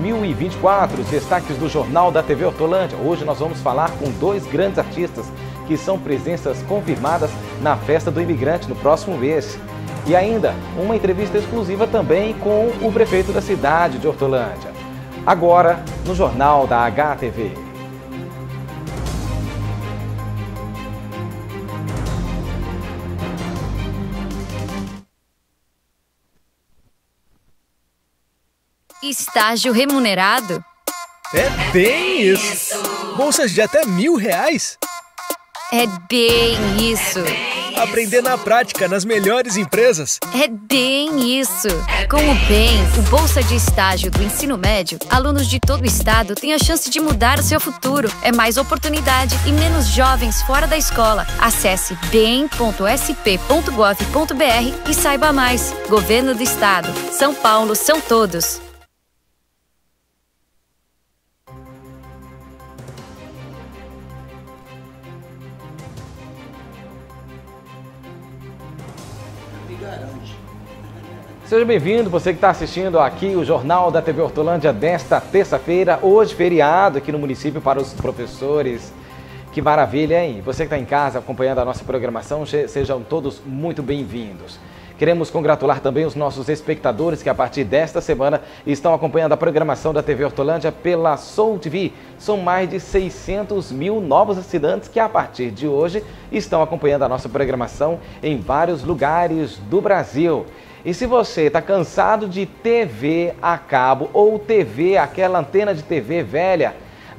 2024, os destaques do Jornal da TV Hortolândia. Hoje nós vamos falar com dois grandes artistas que são presenças confirmadas na Festa do Imigrante no próximo mês. E ainda, uma entrevista exclusiva também com o prefeito da cidade de Hortolândia. Agora, no Jornal da HTV. Estágio remunerado? É bem isso! Bolsas de até R$1.000? É bem isso! Aprender na prática nas melhores empresas? É bem isso! Com o BEM, o Bolsa de Estágio do Ensino Médio, alunos de todo o estado têm a chance de mudar o seu futuro. É mais oportunidade e menos jovens fora da escola. Acesse bem.sp.gov.br e saiba mais. Governo do Estado. São Paulo são todos. Seja bem-vindo, você que está assistindo aqui o Jornal da TV Hortolândia desta terça-feira, hoje feriado aqui no município para os professores. Que maravilha, hein? Você que está em casa acompanhando a nossa programação, sejam todos muito bem-vindos. Queremos congratular também os nossos espectadores que a partir desta semana estão acompanhando a programação da TV Hortolândia pela Soul TV. São mais de 600 mil novos assinantes que a partir de hoje estão acompanhando a nossa programação em vários lugares do Brasil. E se você está cansado de TV a cabo ou TV, aquela antena de TV velha,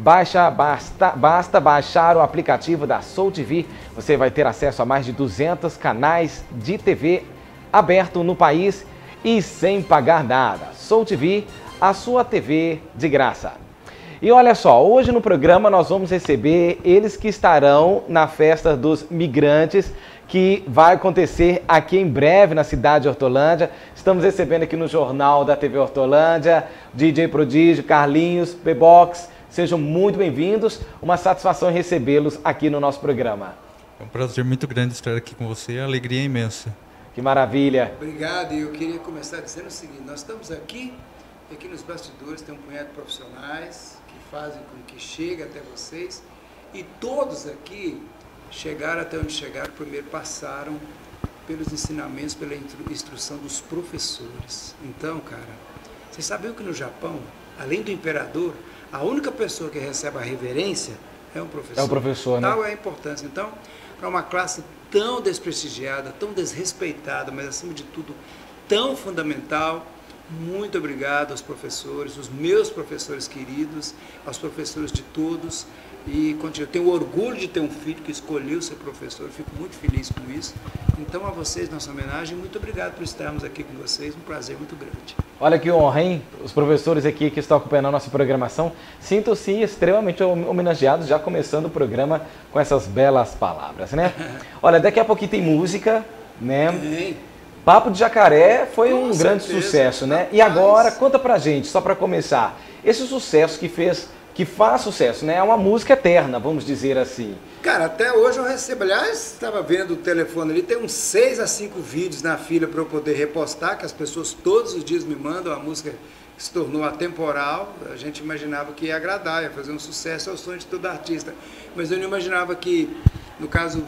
basta baixar o aplicativo da Soul TV. Você vai ter acesso a mais de 200 canais de TV aberto no país e sem pagar nada. Soul TV, a sua TV de graça. E olha só, hoje no programa nós vamos receber eles que estarão na Festa dos Migrantes, que vai acontecer aqui em breve na cidade de Hortolândia. Estamos recebendo aqui no Jornal da TV Hortolândia, DJ Prodígio, Carlinhos, Bebox. Sejam muito bem-vindos. Uma satisfação recebê-los aqui no nosso programa. É um prazer muito grande estar aqui com você, a alegria é imensa. Que maravilha. Obrigado. E eu queria começar dizendo o seguinte, nós estamos aqui nos bastidores tem um punhado de profissionais que fazem com que chegue até vocês e todos aqui chegaram até onde chegaram, primeiro passaram pelos ensinamentos, pela instrução dos professores. Então, cara, vocês sabiam que no Japão, além do imperador, a única pessoa que recebe a reverência é um professor. É o professor, né? Tal é a importância. Então, para uma classe tão desprestigiada, tão desrespeitada, mas acima de tudo tão fundamental, muito obrigado aos professores, os meus professores queridos, aos professores de todos. E eu tenho orgulho de ter um filho que escolheu ser professor, eu fico muito feliz com isso. Então a vocês, nossa homenagem, muito obrigado por estarmos aqui com vocês, um prazer muito grande. Olha que honra, hein? Os professores aqui que estão acompanhando a nossa programação, sintam-se extremamente homenageados, já começando o programa com essas belas palavras, né? Olha, daqui a pouquinho tem música, né? Tem. Papo de Jacaré foi Com um grande certeza. sucesso, né? E agora, conta pra gente, só pra começar, esse sucesso que faz sucesso, né? É uma música eterna, vamos dizer assim. Cara, até hoje eu recebo, aliás, estava vendo o telefone ali, tem uns 6 a 5 vídeos na fila para eu poder repostar, que as pessoas todos os dias me mandam, a música se tornou atemporal, a gente imaginava que ia agradar, ia fazer um sucesso, é o sonho de todo artista, mas eu não imaginava que, no caso,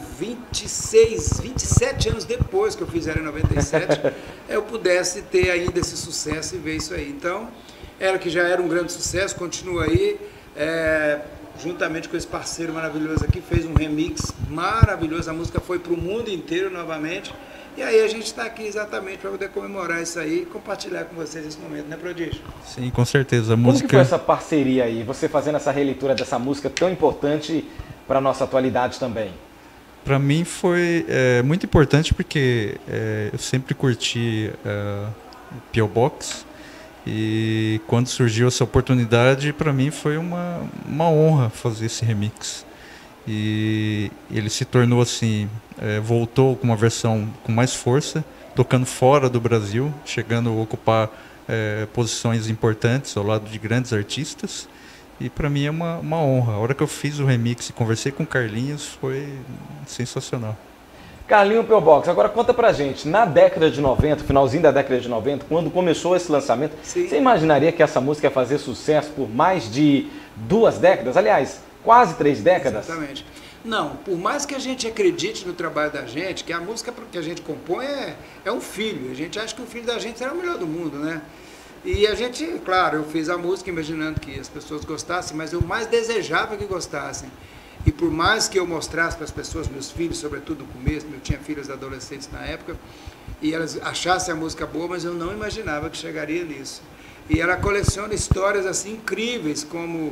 27 anos depois que eu fiz ela em 97, eu pudesse ter ainda esse sucesso e ver isso aí. Então, ela que já era um grande sucesso, continua aí, juntamente com esse parceiro maravilhoso aqui, fez um remix maravilhoso, a música foi para o mundo inteiro novamente, e aí a gente está aqui exatamente para poder comemorar isso aí e compartilhar com vocês esse momento, né, Prodígio? Sim, com certeza. A Como música... que foi essa parceria aí? Você fazendo essa releitura dessa música tão importante para a nossa atualidade também? Para mim foi muito importante porque eu sempre curti o P.O. Box e quando surgiu essa oportunidade, para mim foi uma honra fazer esse remix. E ele se tornou assim, voltou com uma versão com mais força, tocando fora do Brasil, chegando a ocupar posições importantes ao lado de grandes artistas. E para mim é uma honra. A hora que eu fiz o remix e conversei com o Carlinhos foi sensacional. Carlinho P.O. Box, agora conta pra gente, na década de 90, finalzinho da década de 90, quando começou esse lançamento, Sim. Você imaginaria que essa música ia fazer sucesso por mais de 2 décadas? Aliás, quase 3 décadas? Exatamente. Não, por mais que a gente acredite no trabalho da gente, que a música que a gente compõe é um filho, a gente acha que o filho da gente será o melhor do mundo, né? E a gente, claro, eu fiz a música imaginando que as pessoas gostassem, mas eu mais desejava que gostassem. E por mais que eu mostrasse para as pessoas, meus filhos, sobretudo no começo, eu tinha filhos adolescentes na época, e elas achassem a música boa, mas eu não imaginava que chegaria nisso. E ela coleciona histórias assim incríveis, como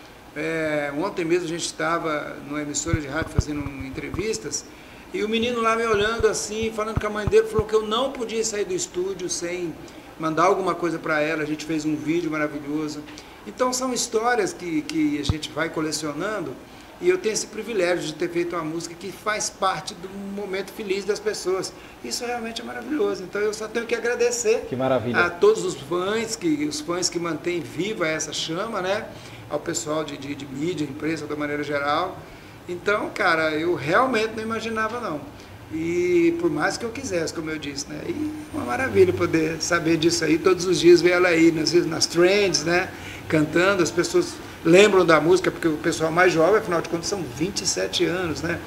ontem mesmo a gente estava numa emissora de rádio fazendo entrevistas, e o menino lá me olhando assim, falando com a mãe dele, falou que eu não podia sair do estúdio sem mandar alguma coisa para ela. A gente fez um vídeo maravilhoso. Então são histórias que a gente vai colecionando, e eu tenho esse privilégio de ter feito uma música que faz parte do momento feliz das pessoas. Isso realmente é maravilhoso. Então eu só tenho que agradecer Que maravilha. a todos os fãs que mantêm viva essa chama, né? Ao pessoal de mídia, imprensa, da maneira geral. Então, cara, eu realmente não imaginava, não. E por mais que eu quisesse, como eu disse, né? E uma maravilha poder saber disso aí, todos os dias ver ela aí nas trends, né? Cantando, as pessoas lembram da música, porque o pessoal mais jovem, afinal de contas, são 27 anos, né?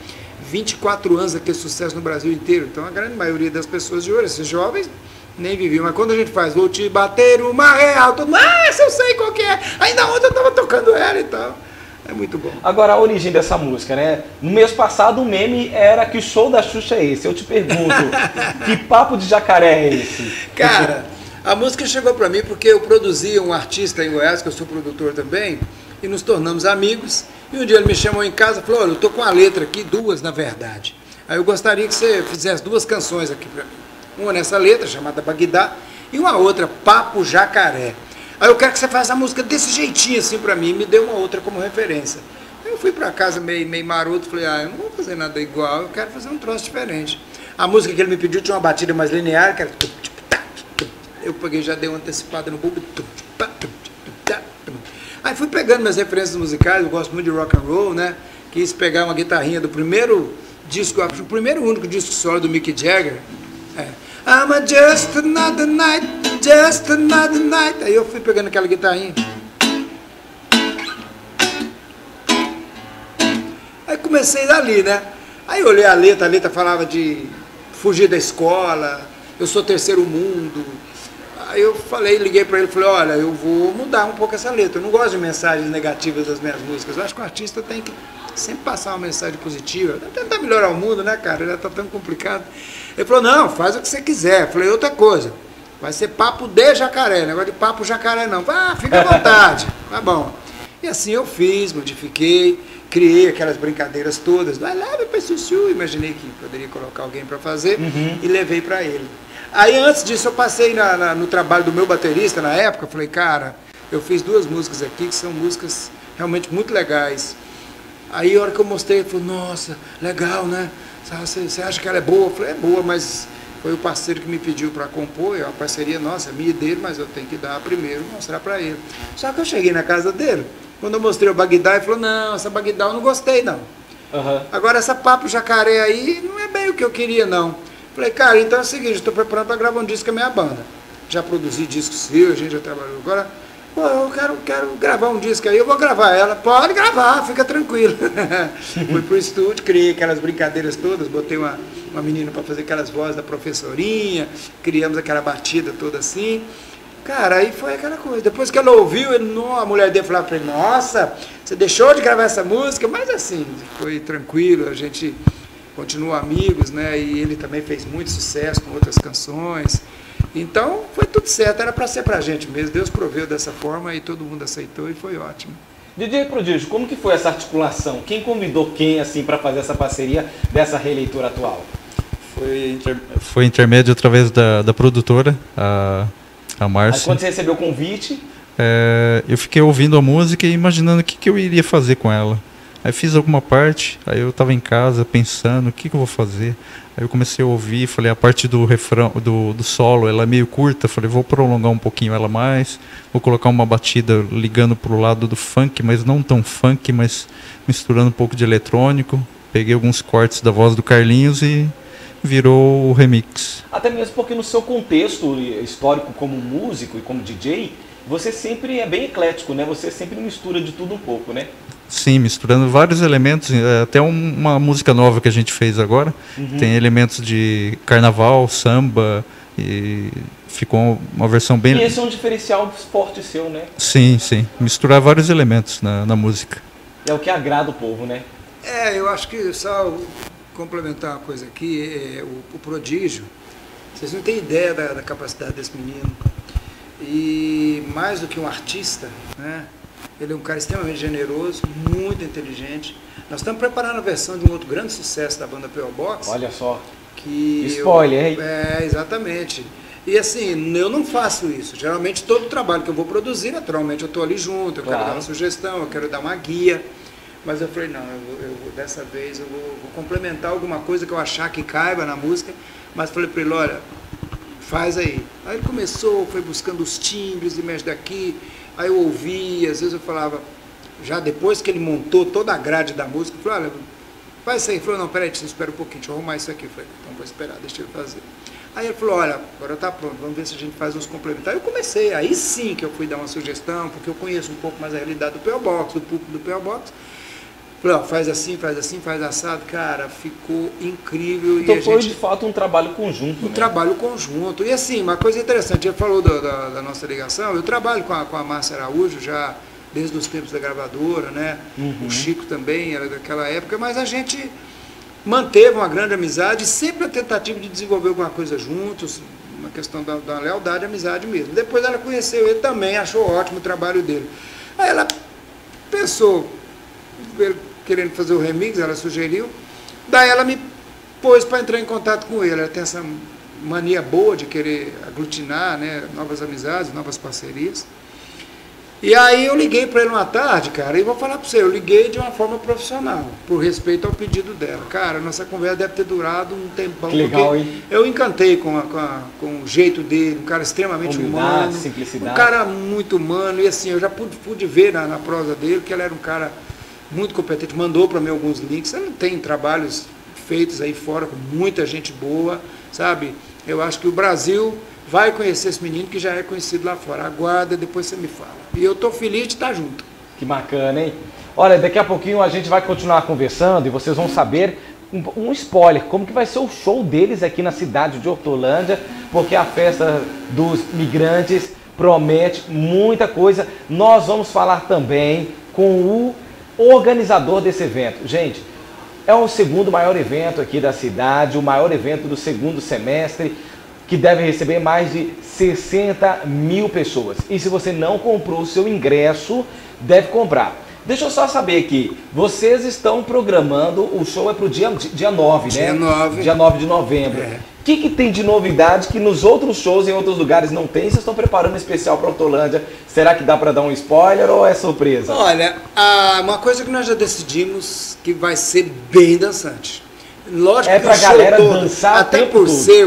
24 anos aquele sucesso no Brasil inteiro. Então, a grande maioria das pessoas de hoje, esses jovens, nem viviam. Mas quando a gente faz, vou te bater uma real, todo mundo, essa eu sei qual que é. Ainda ontem eu estava tocando ela e tal. É muito bom. Agora, a origem dessa música, né? No mês passado, o meme era que show da Xuxa é esse. Eu te pergunto, que papo de jacaré é esse? Cara, a música chegou para mim porque eu produzia um artista em Goiás, que eu sou produtor também, e nos tornamos amigos. E um dia ele me chamou em casa e falou, olha, eu tô com a letra aqui, 2 na verdade. Aí eu gostaria que você fizesse 2 canções aqui para mim. Uma nessa letra, chamada Bagdá, e uma outra, Papo Jacaré. Aí eu quero que você faça a música desse jeitinho assim para mim, me dê uma outra como referência. Aí eu fui para casa meio maroto, falei, eu não vou fazer nada igual, eu quero fazer um troço diferente. A música que ele me pediu tinha uma batida mais linear, que era... Eu peguei, já dei uma antecipada no bumbo. Aí fui pegando minhas referências musicais, eu gosto muito de rock and roll, né? Quis pegar uma guitarrinha do primeiro disco, o primeiro único disco solo do Mick Jagger. I'm just another night, just another night. Aí eu fui pegando aquela guitarrinha. Aí comecei dali, né? Aí eu olhei a letra falava de fugir da escola, eu sou terceiro mundo. Aí eu liguei para ele e falei, olha, eu vou mudar um pouco essa letra. Eu não gosto de mensagens negativas das minhas músicas. Eu acho que o artista tem que sempre passar uma mensagem positiva. Tentar melhorar o mundo, né, cara? Já tá tão complicado. Ele falou, não, faz o que você quiser. Eu falei, outra coisa, vai ser papo de jacaré, negócio de papo jacaré não. Fica à vontade, tá bom. E assim eu fiz, modifiquei, criei aquelas brincadeiras todas. Vai lá, vai pra Sussu. Imaginei que poderia colocar alguém para fazer e levei para ele. Aí antes disso eu passei no trabalho do meu baterista na época, falei, cara, eu fiz 2 músicas aqui que são músicas realmente muito legais. Aí a hora que eu mostrei, ele falou, nossa, legal, né? Você acha que ela é boa? Eu falei, é boa, mas foi o parceiro que me pediu para compor, é uma parceria nossa, minha e dele, mas eu tenho que dar primeiro, mostrar para ele. Só que eu cheguei na casa dele, quando eu mostrei o Bagdá, ele falou, não, essa Bagdá eu não gostei, não. Agora essa Papo Jacaré aí não é bem o que eu queria, não. Falei, cara, então é o seguinte, estou preparando para gravar um disco com a minha banda. Já produzi discos seu, a gente já trabalhou. Agora, pô, eu quero gravar um disco aí, eu vou gravar ela. Pode gravar, fica tranquilo. Fui pro estúdio, criei aquelas brincadeiras todas, botei uma menina para fazer aquelas vozes da professorinha, criamos aquela batida toda assim. Cara, aí foi aquela coisa. Depois que ela ouviu, a mulher dele falava para ele, nossa, você deixou de gravar essa música? Mas assim, foi tranquilo, a gente continua amigos, né? E ele também fez muito sucesso com outras canções. Então, foi tudo certo, era para ser pra gente mesmo. Deus proveu dessa forma e todo mundo aceitou e foi ótimo. DJ Prodígio, como que foi essa articulação? Quem convidou quem, assim, para fazer essa parceria dessa releitura atual? Foi intermédio através da produtora, a Márcia. Aí, quando você recebeu o convite... eu fiquei ouvindo a música e imaginando o que eu iria fazer com ela. Aí fiz alguma parte, aí eu estava em casa pensando, o que eu vou fazer? Aí eu comecei a ouvir, falei, a parte do refrão, do solo, ela é meio curta, falei, vou prolongar um pouquinho ela mais, vou colocar uma batida ligando para o lado do funk, mas não tão funk, mas misturando um pouco de eletrônico. Peguei alguns cortes da voz do Carlinhos e virou o remix. Até mesmo porque no seu contexto histórico como músico e como DJ, você sempre é bem eclético, né? Você sempre mistura de tudo um pouco, né? Sim, misturando vários elementos, até uma música nova que a gente fez agora, tem elementos de carnaval, samba, e ficou uma versão bem... E esse é um diferencial forte seu, né? Sim, sim, misturar vários elementos na música. É o que agrada o povo, né? Eu acho que só complementar uma coisa aqui, o Prodígio, vocês não têm ideia da capacidade desse menino. E mais do que um artista, né? Ele é um cara extremamente generoso, muito inteligente. Nós estamos preparando a versão de um outro grande sucesso da banda P.O. Box. Olha só. Que spoiler, hein? Exatamente. E assim, eu não faço isso. Geralmente todo o trabalho que eu vou produzir, naturalmente eu estou ali junto, eu quero dar uma sugestão, eu quero dar uma guia. Mas eu falei, não, dessa vez eu vou complementar alguma coisa que eu achar que caiba na música. Mas falei para ele, olha, faz aí. Aí ele começou, foi buscando os timbres e mexe daqui. Aí eu ouvi, às vezes eu falava, já depois que ele montou toda a grade da música, eu falei, olha, faz isso aí. Ele falou, não, peraí, espera um pouquinho, deixa eu arrumar isso aqui. Eu falei, então vou esperar, deixa ele fazer. Aí ele falou, olha, agora tá pronto, vamos ver se a gente faz uns complementares. Aí eu comecei, aí sim que eu fui dar uma sugestão, porque eu conheço um pouco mais a realidade do P.O. Box, do público do P.O. Box. Falei, ó, faz assim, faz assado. Cara, ficou incrível. Então e foi de fato um trabalho conjunto. Um trabalho conjunto. E assim, uma coisa interessante, ele falou da nossa ligação, eu trabalho com a Márcia Araújo já desde os tempos da gravadora, né? O Chico também era daquela época, mas a gente manteve uma grande amizade, sempre a tentativa de desenvolver alguma coisa juntos, uma questão da lealdade, amizade mesmo. Depois ela conheceu ele também, achou ótimo o trabalho dele. Aí ela pensou, querendo fazer o remix, ela sugeriu, daí ela me pôs para entrar em contato com ele. Ela tem essa mania boa de querer aglutinar, né, novas amizades, novas parcerias. E aí eu liguei para ele uma tarde, cara, e vou falar para você, eu liguei de uma forma profissional, por respeito ao pedido dela. Cara, nossa conversa deve ter durado um tempão. Que legal, hein? Eu encantei com o jeito dele, um cara extremamente humano, simplicidade. Um cara muito humano, e assim, eu já pude ver na prosa dele que ele era um cara muito competente, mandou para mim alguns links. Ele tem trabalhos feitos aí fora com muita gente boa, sabe? Eu acho que o Brasil vai conhecer esse menino que já é conhecido lá fora. Aguarda, depois você me fala. E eu tô feliz de estar junto. Que bacana, hein? Olha, daqui a pouquinho a gente vai continuar conversando e vocês vão saber um spoiler, como que vai ser o show deles aqui na cidade de Hortolândia, porque a festa dos migrantes promete muita coisa. Nós vamos falar também com o organizador desse evento. Gente, é o segundo maior evento aqui da cidade, o maior evento do segundo semestre, que deve receber mais de 60 mil pessoas. E se você não comprou o seu ingresso, deve comprar. Deixa eu só saber aqui, vocês estão programando, o show é para o dia 9, né? Dia 9. Dia 9 de novembro. O que tem de novidade que nos outros shows em outros lugares não tem? Vocês estão preparando um especial para Hortolândia? Será que dá para dar um spoiler ou é surpresa? Olha, uma coisa que nós já decidimos que vai ser bem dançante. Lógico é que pra o show galera todo, dançar até por ser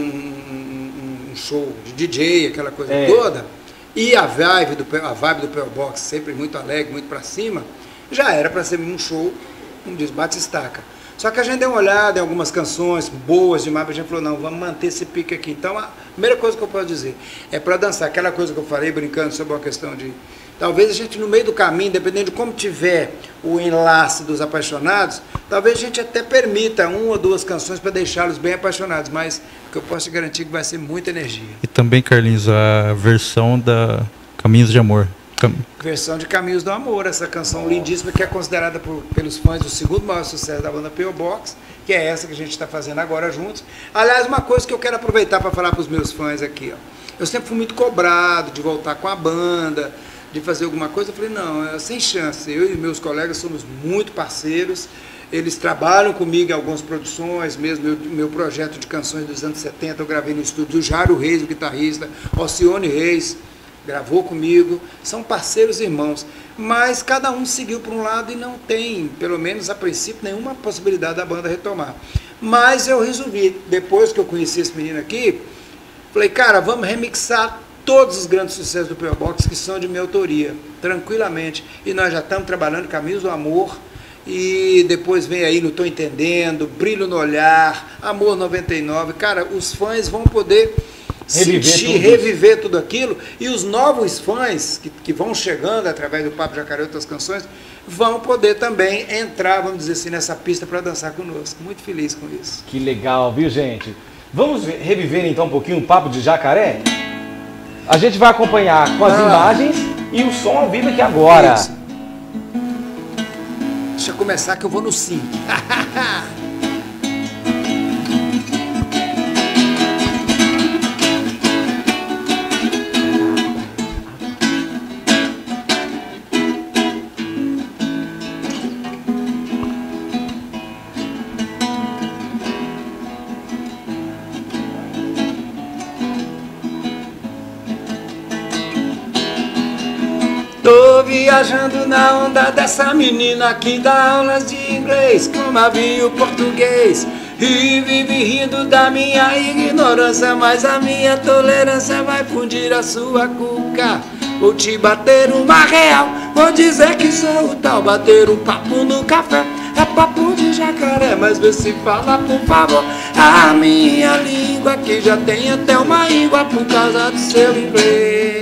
um show de DJ, aquela coisa toda, e a vibe do P.O. Box sempre muito alegre, muito para cima, já era para ser um show, como diz, bate-estaca. Só que a gente deu uma olhada em algumas canções boas demais, a gente falou, não, vamos manter esse pique aqui. Então, a primeira coisa que eu posso dizer é para dançar, aquela coisa que eu falei, brincando sobre uma questão de... Talvez a gente, no meio do caminho, dependendo de como tiver o enlace dos apaixonados, talvez a gente até permita uma ou duas canções para deixá-los bem apaixonados, mas o que eu posso te garantir é que vai ser muita energia. E também, Carlinhos, a versão da Caminhos de Amor. Versão de Caminhos do Amor, essa canção lindíssima que é considerada pelos fãs o segundo maior sucesso da banda P.O. Box, que é essa que a gente está fazendo agora juntos. Aliás, uma coisa que eu quero aproveitar para falar para os meus fãs aqui, ó. Eu sempre fui muito cobrado de voltar com a banda, de fazer alguma coisa. Eu falei, não, é sem chance. Eu e meus colegas somos muito parceiros, eles trabalham comigo em algumas produções, mesmo meu projeto de canções dos anos 70, eu gravei no estúdio do Jário Reis, o guitarrista, Alcione Reis, gravou comigo, são parceiros irmãos, mas cada um seguiu por um lado e não tem, pelo menos a princípio, nenhuma possibilidade da banda retomar. Mas eu resolvi, depois que eu conheci esse menino aqui, falei, cara, vamos remixar todos os grandes sucessos do P.O. Box que são de minha autoria, tranquilamente. E nós já estamos trabalhando Caminhos do Amor E depois vem aí Não Tô Entendendo, Brilho no Olhar, Amor 99. Cara, os fãs vão poder reviver tudo aquilo. E os novos fãs que vão chegando através do Papo Jacaré e outras canções vão poder também entrar, vamos dizer assim, nessa pista para dançar conosco. Muito feliz com isso. Que legal, viu, gente? Vamos reviver então um pouquinho o Papo de Jacaré? A gente vai acompanhar com as imagens e o som ao vivo aqui agora. Isso. Deixa eu começar que eu vou no sim. Tô viajando na onda dessa menina que dá aulas de inglês, como havia o português, e vive rindo da minha ignorância, mas a minha tolerância vai fundir a sua cuca. Vou te bater uma real, vou dizer que sou o tal, bater um papo no café, é papo de jacaré, mas vê se fala por favor a minha língua, que já tem até uma íngua por causa do seu inglês.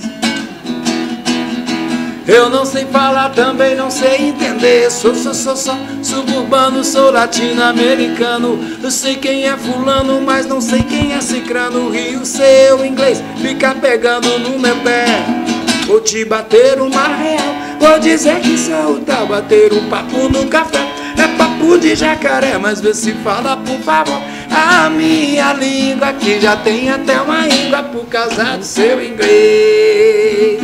Eu não sei falar, também não sei entender. Sou suburbano, sou latino-americano. Eu sei quem é fulano, mas não sei quem é cicrano. E o seu inglês fica pegando no meu pé. Vou te bater uma real, vou dizer que sou o tal, bater um papo no café, é papo de jacaré, mas vê se fala por favor a minha língua, que já tem até uma íngua por causa do seu inglês.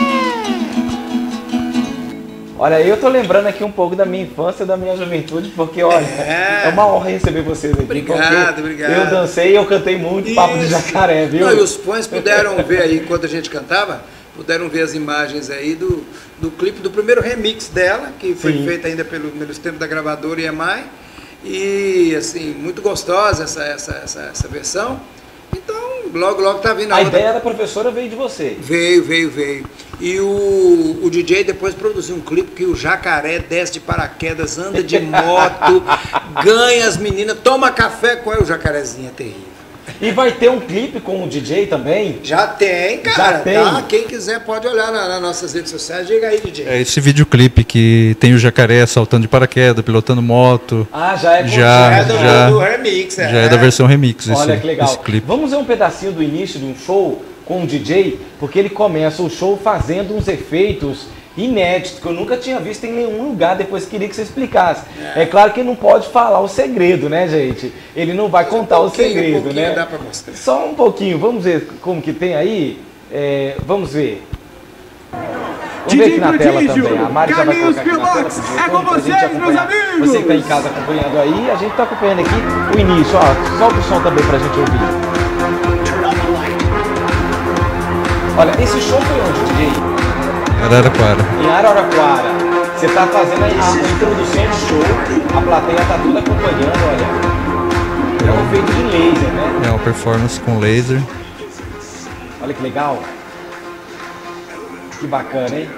Olha, eu tô lembrando aqui um pouco da minha infância, da minha juventude, porque, olha, é uma honra receber vocês aqui. Obrigado, obrigado. Eu dancei e eu cantei muito Papo de Jacaré, viu? Não, e os fãs puderam ver aí, enquanto a gente cantava, puderam ver as imagens aí do clipe, do primeiro remix dela, que foi feito ainda pelos tempos da gravadora EMI. E, assim, muito gostosa essa versão. Então, logo tá vindo a ideia da professora veio de você. Veio. E o DJ depois produziu um clipe que o jacaré desce de paraquedas, anda de moto, ganha as meninas, toma café com o jacarezinho, é terrível. E vai ter um clipe com o DJ também? Já tem, cara. Já tem. Tá? Quem quiser pode olhar nas nossas redes sociais. Diga aí, DJ. É esse videoclipe que tem o jacaré saltando de paraquedas, pilotando moto. Ah, já é do remix. Já é da versão remix. Olha que legal. Esse clipe. Vamos ver um pedacinho do início de um show com o DJ, porque ele começa o show fazendo uns efeitos inéditos que eu nunca tinha visto em nenhum lugar, depois queria que você explicasse. É claro que não pode falar o segredo, né, gente? Ele não vai contar o segredo, né? Dá pra mostrar. Só um pouquinho, vamos ver como que tem aí? Vamos ver. Vamos ver aqui na tela também. A Mari já vai colocar aqui na tela é com vocês, meus amigos! Você que está em casa acompanhando aí, a gente está acompanhando aqui o início. Ó, solta o som também pra gente ouvir. Olha, esse show foi onde, DJ? Araraquara. Em Araraquara. Você está fazendo a introdução do show, a plateia está toda acompanhando, olha. É um efeito de laser, né? É uma performance com laser. Olha que legal. Que bacana, hein?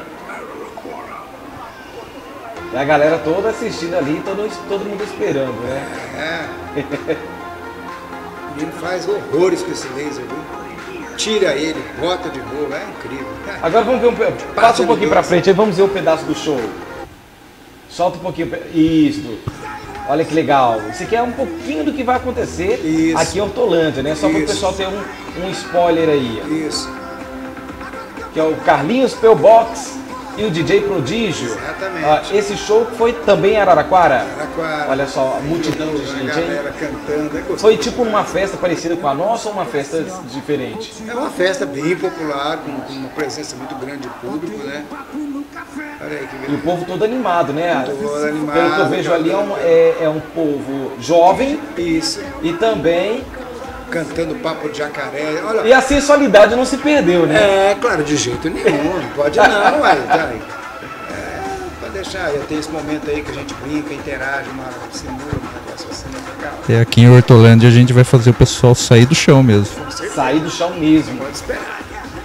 E a galera toda assistindo ali, todo mundo esperando, né? O menino faz horrores com esse laser, viu? Tira ele, bota de novo, é incrível. Agora vamos ver passa um pouquinho pra frente, aí vamos ver o pedaço do show. Solta um pouquinho, isso. Olha que legal. Isso aqui é um pouquinho do que vai acontecer aqui em Hortolândia, né? Só para o pessoal ter um spoiler aí. Isso. Que é o Carlinhos P.O.Box e o DJ Prodígio. Exatamente. Esse show foi também em Araraquara? Araraquara. Olha só, a multidão de gente. A galera cantando. Foi tipo uma festa parecida com a nossa ou uma festa diferente? É uma festa bem popular, com uma presença muito grande de público, né? Olha aí que beleza. E o povo todo animado, né? Todo animado. Pelo que eu vejo ali, é um povo jovem. Isso. E também cantando Papo de Jacaré. Olha, e a sensualidade não se perdeu, né? É, claro, de jeito nenhum. Não pode não, ué. Pode deixar. Tem esse momento aí que a gente brinca, interage, simula um negócio assim, legal. É, aqui em Hortolândia a gente vai fazer o pessoal sair do chão mesmo. Sair do chão mesmo. Pode esperar.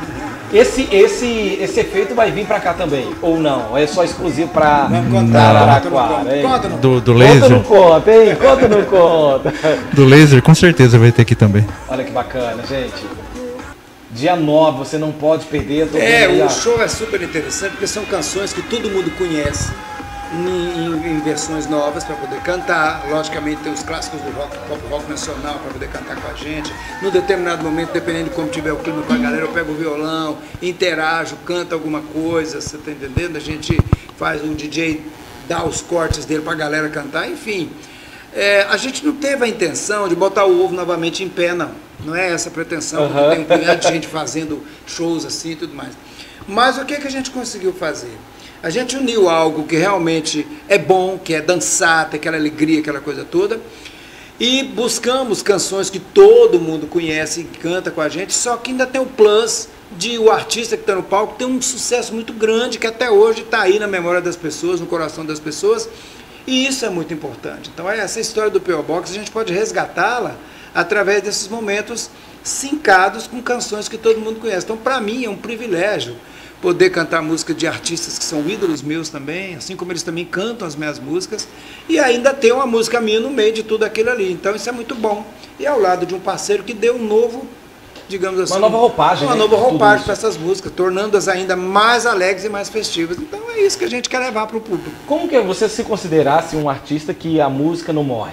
Esse efeito vai vir pra cá também, ou não? É só exclusivo pra Araraquara? Conta, não. Do laser? Conta não conta, hein? Conta não conta. Do laser, com certeza vai ter aqui também. Olha que bacana, gente. Dia 9, você não pode perder. O show é super interessante porque são canções que todo mundo conhece em versões novas para poder cantar. Logicamente tem os clássicos do rock nacional para poder cantar com a gente. Num determinado momento, dependendo de como tiver o clima com a galera, eu pego o violão, interajo, canto alguma coisa, você tá entendendo? A gente faz o DJ dar os cortes dele para a galera cantar, enfim. A gente não teve a intenção de botar o ovo novamente em pé, não. Não é essa a pretensão, porque tem um punhado de gente fazendo shows assim e tudo mais. Mas o que a gente conseguiu fazer? A gente uniu algo que realmente é bom, que é dançar, ter aquela alegria, aquela coisa toda, e buscamos canções que todo mundo conhece e canta com a gente, só que ainda tem o plus de o artista que está no palco ter um sucesso muito grande, que até hoje está aí na memória das pessoas, no coração das pessoas, e isso é muito importante. Então essa história do P.O. Box, a gente pode resgatá-la através desses momentos sincados com canções que todo mundo conhece. Então, para mim, é um privilégio poder cantar música de artistas que são ídolos meus também, assim como eles também cantam as minhas músicas, e ainda ter uma música minha no meio de tudo aquilo ali. Então, isso é muito bom. E ao lado de um parceiro que deu um novo, digamos assim... Uma nova roupagem. Uma nova roupagem para essas músicas, tornando-as ainda mais alegres e mais festivas. Então, é isso que a gente quer levar para o público. Como que você se considerasse um artista que a música não morre?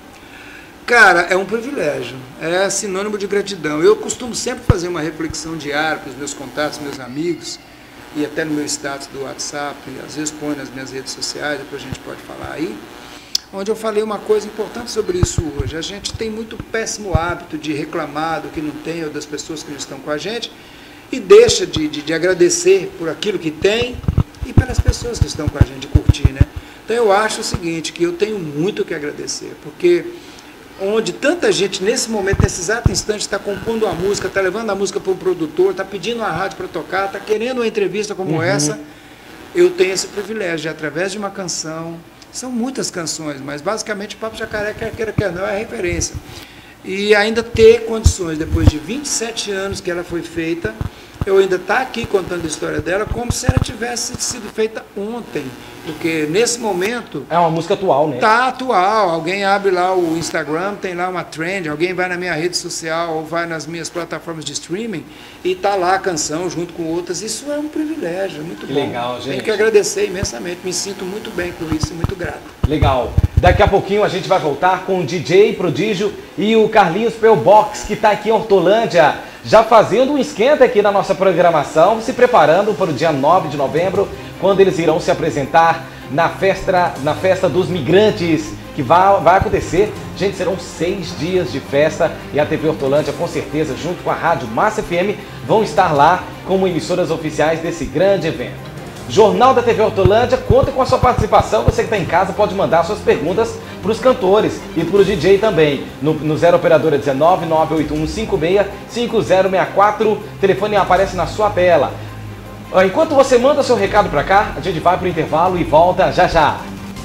Cara, é um privilégio, é sinônimo de gratidão. Eu costumo sempre fazer uma reflexão diária com os meus contatos, meus amigos, e até no meu status do WhatsApp, às vezes põe nas minhas redes sociais, depois a gente pode falar aí, onde eu falei uma coisa importante sobre isso hoje. A gente tem muito péssimo hábito de reclamar do que não tem ou das pessoas que não estão com a gente, e deixa de agradecer por aquilo que tem e pelas pessoas que estão com a gente, de curtir, né? Então eu acho o seguinte, que eu tenho muito que agradecer, porque... onde tanta gente, nesse momento, nesse exato instante, está compondo a música, está levando a música para o produtor, está pedindo a rádio para tocar, está querendo uma entrevista como essa, eu tenho esse privilégio de, através de uma canção, são muitas canções, mas basicamente o Papo Jacaré, quer queira, quer não, é a referência. E ainda ter condições, depois de 27 anos que ela foi feita, eu ainda estar aqui contando a história dela como se ela tivesse sido feita ontem. Porque nesse momento... é uma música atual, né? Tá atual. Alguém abre lá o Instagram, tem lá uma trend, alguém vai na minha rede social ou vai nas minhas plataformas de streaming e tá lá a canção junto com outras. Isso é um privilégio, é muito bom. Legal, gente. Tenho que agradecer imensamente, me sinto muito bem com isso e muito grato. Legal. Daqui a pouquinho a gente vai voltar com o DJ Prodígio e o Carlinhos P.O. Box, que está aqui em Hortolândia, já fazendo um esquenta aqui na nossa programação, se preparando para o dia 9 de novembro, quando eles irão se apresentar na festa dos migrantes, que vai acontecer. Gente, serão 6 dias de festa e a TV Hortolândia, com certeza, junto com a Rádio Massa FM, vão estar lá como emissoras oficiais desse grande evento. Jornal da TV Hortolândia conta com a sua participação. Você que está em casa pode mandar suas perguntas para os cantores e para o DJ também. No 0 Operadora 19 981 56 5064. O telefone aparece na sua tela. Enquanto você manda seu recado para cá, a gente vai para o intervalo e volta já já.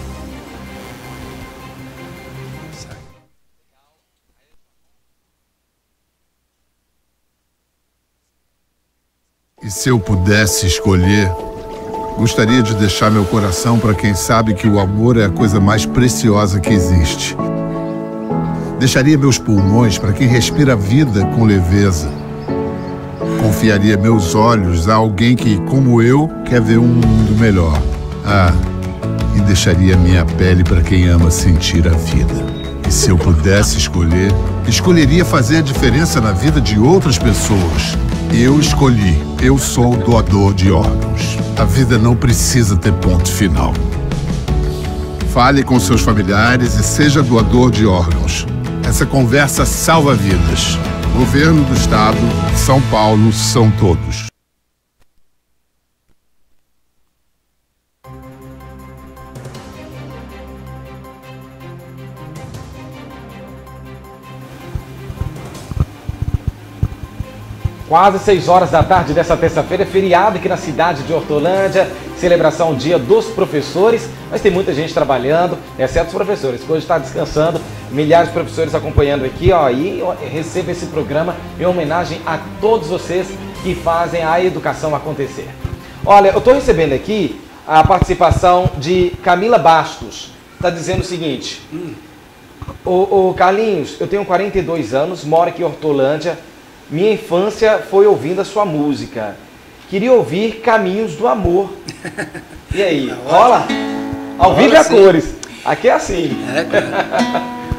E se eu pudesse escolher, gostaria de deixar meu coração para quem sabe que o amor é a coisa mais preciosa que existe. Deixaria meus pulmões para quem respira a vida com leveza. Confiaria meus olhos a alguém que, como eu, quer ver um mundo melhor. E deixaria minha pele para quem ama sentir a vida. E se eu pudesse escolher, escolheria fazer a diferença na vida de outras pessoas. Eu escolhi. Eu sou doador de órgãos. A vida não precisa ter ponto final. Fale com seus familiares e seja doador de órgãos. Essa conversa salva vidas. Governo do Estado, São Paulo, são todos. Quase 6 horas da tarde dessa terça-feira, feriado aqui na cidade de Hortolândia, celebração Dia dos Professores, mas tem muita gente trabalhando, exceto os professores, que hoje está descansando, milhares de professores acompanhando aqui, e recebo esse programa em homenagem a todos vocês que fazem a educação acontecer. Olha, eu estou recebendo aqui a participação de Camila Bastos. Está dizendo o seguinte: Ô Carlinhos, eu tenho 42 anos, moro aqui em Hortolândia. Minha infância foi ouvindo a sua música. Queria ouvir Caminhos do Amor. E aí, rola? Ao vivo e a cores. Aqui é assim. É, cara.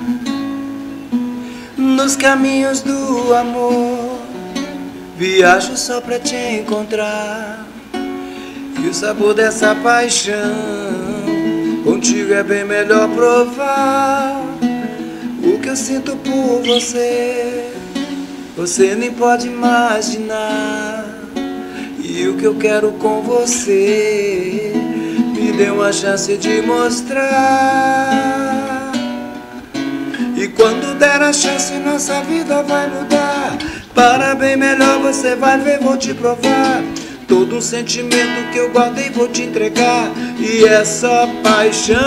Nos caminhos do amor, viajo só pra te encontrar. E o sabor dessa paixão, contigo é bem melhor provar. O que eu sinto por você, você nem pode imaginar. E o que eu quero com você, me dê uma chance de mostrar. E quando der a chance, nossa vida vai mudar. Para bem melhor, você vai ver, vou te provar. Todo um sentimento que eu guardei vou te entregar. E essa paixão.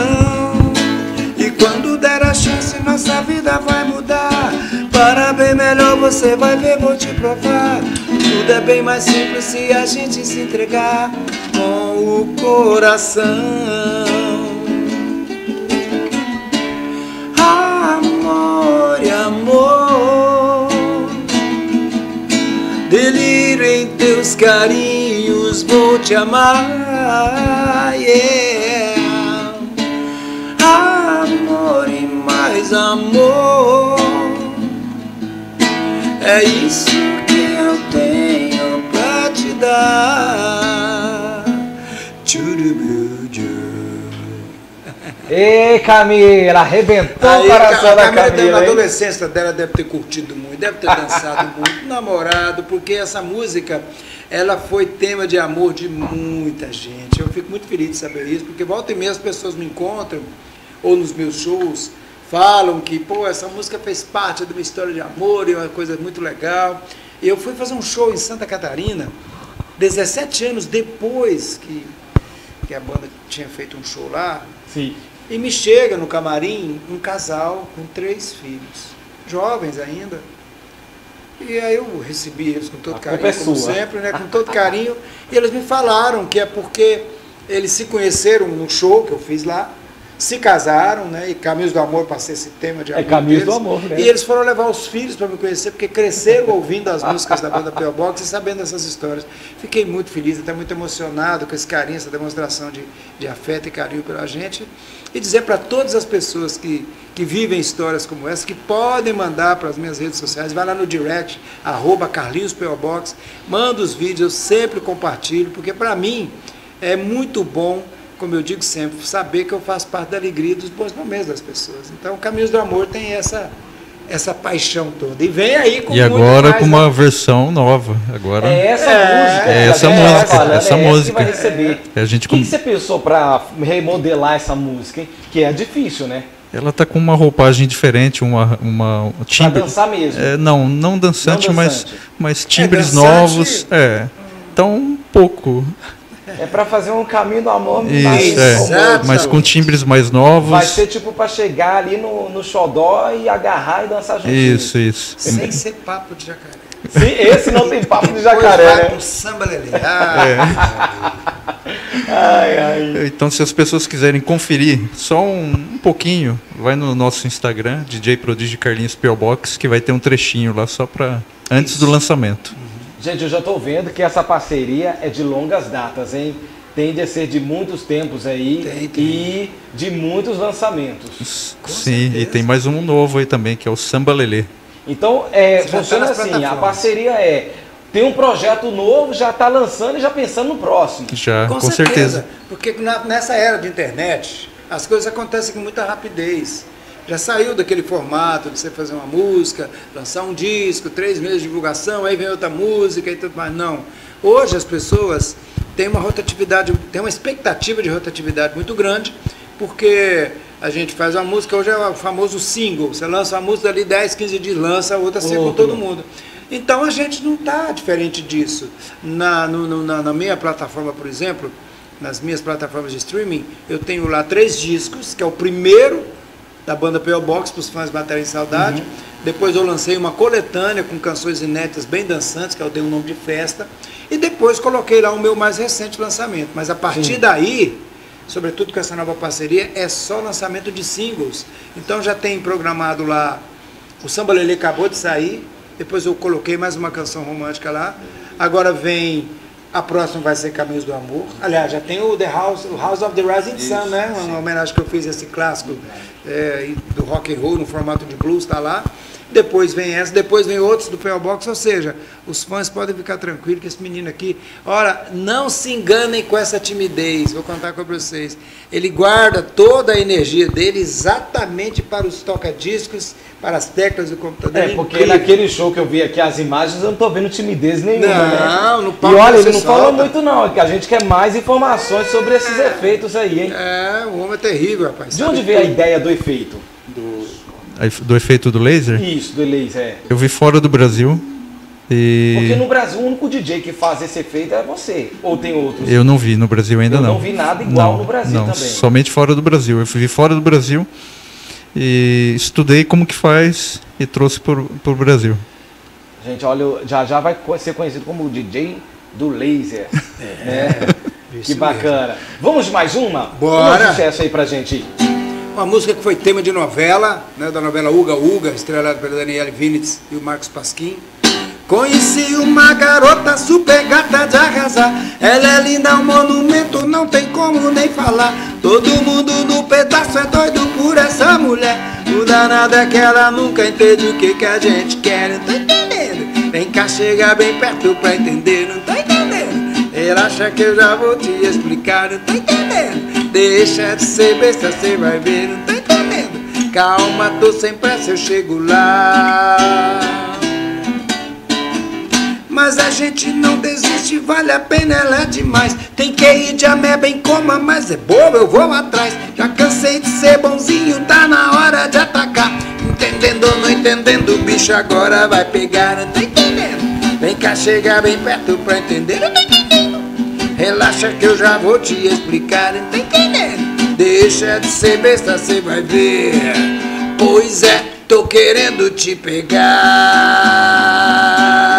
E quando der a chance, nossa vida vai mudar. Para bem melhor, você vai ver, vou te provar. Tudo é bem mais simples se a gente se entregar com o coração. Amor e amor, delírio em teus carinhos, vou te amar, yeah. Amor e mais amor, é isso que eu tenho pra te dar. Ei, Camila, arrebentou o coração da Camila. Na adolescência dela deve ter curtido muito, deve ter dançado muito, namorado, porque essa música, ela foi tema de amor de muita gente. Eu fico muito feliz de saber isso, porque volta e meia as pessoas me encontram, ou nos meus shows, falam que, pô, essa música fez parte de uma história de amor, e é uma coisa muito legal. E eu fui fazer um show em Santa Catarina, 17 anos depois que a banda tinha feito um show lá. Sim. E me chega no camarim um casal com 3 filhos, jovens ainda. E aí eu recebi eles com todo carinho, como sempre, né, com todo carinho. E eles me falaram que é porque eles se conheceram no show que eu fiz lá, se casaram, né, e Caminhos do Amor para ser esse tema de amor. É Caminhos do Amor, né? E eles foram levar os filhos para me conhecer, porque cresceram ouvindo as músicas da banda P.O. Box e sabendo dessas histórias. Fiquei muito feliz, até muito emocionado com esse carinho, essa demonstração de afeto e carinho pela gente. E dizer para todas as pessoas que vivem histórias como essa, que podem mandar para as minhas redes sociais, vai lá no direct, @CarlinhosPOBox, manda os vídeos, eu sempre compartilho, porque para mim é muito bom, como eu digo sempre, saber que eu faço parte da alegria e dos bons momentos das pessoas. Então, Caminhos do Amor tem essa paixão toda. E vem aí com E agora mais, com uma versão nova. Agora é essa música. É essa música. Falando, essa música. Que vai receber. A gente O que você pensou para remodelar essa música, hein? Que é difícil, né? Ela tá com uma roupagem diferente, um timbre. Pra dançar mesmo. Não dançante, Não dançante. mas timbres dançante. novos. Então um pouco. É para fazer um Caminho do Amor Isso, mais mas com timbres mais novos. Vai ser tipo para chegar ali no xodó e agarrar e dançar junto. Isso. sem ser papo de jacaré. Sim, esse não tem papo de Depois jacaré, vai né? pro samba lelê. Então, se as pessoas quiserem conferir só um pouquinho, vai no nosso Instagram, DJ Prodígio Carlinhos P.O. Box, que vai ter um trechinho lá só para antes do lançamento. Gente, eu já estou vendo que essa parceria é de longas datas, hein? Tende a ser de muitos tempos aí e de muitos lançamentos. Sim, e tem mais um novo aí também, que é o Samba Lelê. Então, funciona assim, a parceria tem um projeto novo, já está lançando e já pensando no próximo. Já, com certeza. Porque nessa era de internet, as coisas acontecem com muita rapidez. Já saiu daquele formato de você fazer uma música, lançar um disco, 3 meses de divulgação, aí vem outra música e tudo mais. Não. Hoje as pessoas têm uma rotatividade, têm uma expectativa de rotatividade muito grande, porque a gente faz uma música, hoje é o famoso single, você lança uma música ali 10, 15 dias, lança outra assim com todo mundo. Então a gente não está diferente disso. Na minha plataforma, por exemplo, nas minhas plataformas de streaming, eu tenho lá 3 discos, que é o primeiro da banda P.O. Box, para os fãs baterem saudade. Depois eu lancei uma coletânea com canções inéditas bem dançantes, que eu dei um nome de festa. E depois coloquei lá o meu mais recente lançamento. Mas a partir daí, sobretudo com essa nova parceria, é só lançamento de singles. Então já tem programado lá, o Samba Lelê acabou de sair, depois eu coloquei mais uma canção romântica lá. Agora vem, a próxima vai ser Caminhos do Amor. Aliás, já tem o House of the Rising Sun, né? Uma homenagem que eu fiz a esse clássico do rock and roll no formato de blues, tá lá. Depois vem essa, depois vem outros do P.O. Box, ou seja, os fãs podem ficar tranquilos que esse menino aqui, ora, não se enganem com essa timidez, vou contar com vocês, ele guarda toda a energia dele exatamente para os toca-discos, para as teclas do computador. Porque naquele show que eu vi aqui, as imagens, eu não tô vendo timidez nenhuma, não, né? No palco e olha, ele não solta. falou muito não, que a gente quer mais informações sobre esses efeitos aí, hein? O homem é terrível, rapaz. De onde veio a ideia do efeito? Do efeito do laser? Isso, do laser, Eu vi fora do Brasil. Porque no Brasil o único DJ que faz esse efeito é você, ou tem outros? Eu não vi no Brasil ainda. Eu não vi nada igual no Brasil também. Somente fora do Brasil. Eu vi fora do Brasil e estudei como que faz e trouxe para o Brasil. Gente, olha, já vai ser conhecido como o DJ do laser. Né? Que bacana. Mesmo. Vamos de mais uma? Bora! Um sucesso aí pra gente. Uma música que foi tema de novela, né, da novela Uga Uga, estrelada pela Daniele Vinitz e o Marcos Pasquim. Conheci uma garota super gata de arrasar. Ela é linda, um monumento, não tem como nem falar. Todo mundo no pedaço é doido por essa mulher. O danado é que ela nunca entende o que a gente quer. Não tá entendendo? Vem cá, chega bem perto pra entender. Não tá entendendo? Relaxa que eu já vou te explicar. Não tá entendendo? Deixa de ser besta, cê vai ver. Não tá entendendo? Calma, tô sem pressa, eu chego lá. Mas a gente não desiste, vale a pena, ela é demais. Tem que ir de ameba em coma, mas é bobo, eu vou atrás. Já cansei de ser bonzinho, tá na hora de atacar. Entendendo ou não entendendo, o bicho agora vai pegar. Não tá entendendo? Vem cá, chega bem perto pra entender. Não tá entendendo? Relaxa que eu já vou te explicar. Não tá entendendo? Deixa de ser besta, cê vai ver. Pois é, tô querendo te pegar.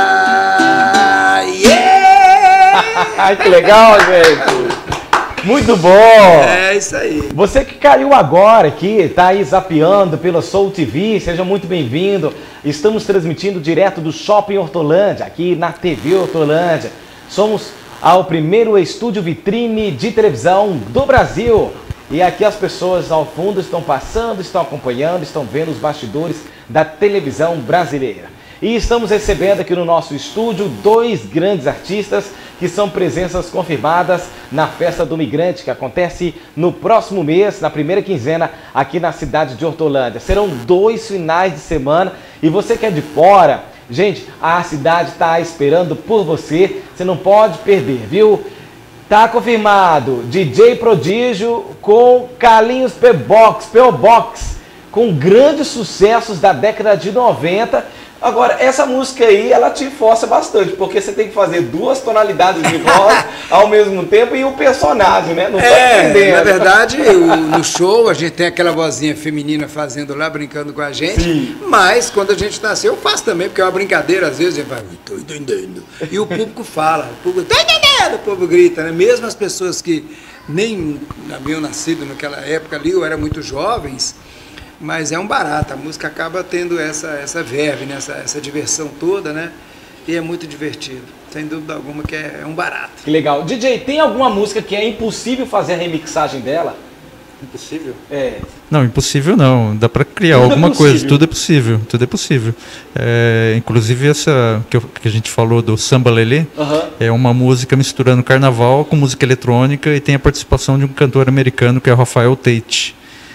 Ai, que legal, gente! Muito bom! É isso aí. Você que caiu agora aqui, tá aí zapeando pela Soul TV, seja muito bem-vindo. Estamos transmitindo direto do Shopping Hortolândia, aqui na TV Hortolândia. Somos ao primeiro estúdio vitrine de televisão do Brasil. E aqui as pessoas ao fundo estão passando, estão acompanhando, estão vendo os bastidores da televisão brasileira. E estamos recebendo aqui no nosso estúdio 2 grandes artistas que são presenças confirmadas na Festa do Migrante, que acontece no próximo mês, na primeira quinzena, aqui na cidade de Hortolândia. Serão 2 finais de semana e você que é de fora, gente, a cidade está esperando por você, você não pode perder, viu? Tá confirmado, DJ Prodígio com Carlinhos P.O. Box, com grandes sucessos da década de 90. Agora, essa música aí, ela te força bastante, porque você tem que fazer 2 tonalidades de voz ao mesmo tempo e o personagem, né? Não tá entendendo. Na verdade, no show a gente tem aquela vozinha feminina fazendo lá, brincando com a gente. Sim. Mas quando a gente tá assim, eu faço também, porque é uma brincadeira, às vezes a gente vai, tô entendendo. E o público fala, o público, tô entendendo, o povo grita, né? Mesmo as pessoas que nem haviam nascido naquela época ali, ou eram muito jovens, mas é um barato, a música acaba tendo essa verve, né? essa diversão toda, né? E é muito divertido, sem dúvida alguma que é um barato. Que legal. DJ, tem alguma música que é impossível fazer a remixagem dela? Impossível? Não, impossível não, dá para criar tudo alguma coisa, tudo é possível, tudo é possível. Inclusive essa que a gente falou do Samba Lelê, é uma música misturando carnaval com música eletrônica e tem a participação de um cantor americano que é o Rafael Tate.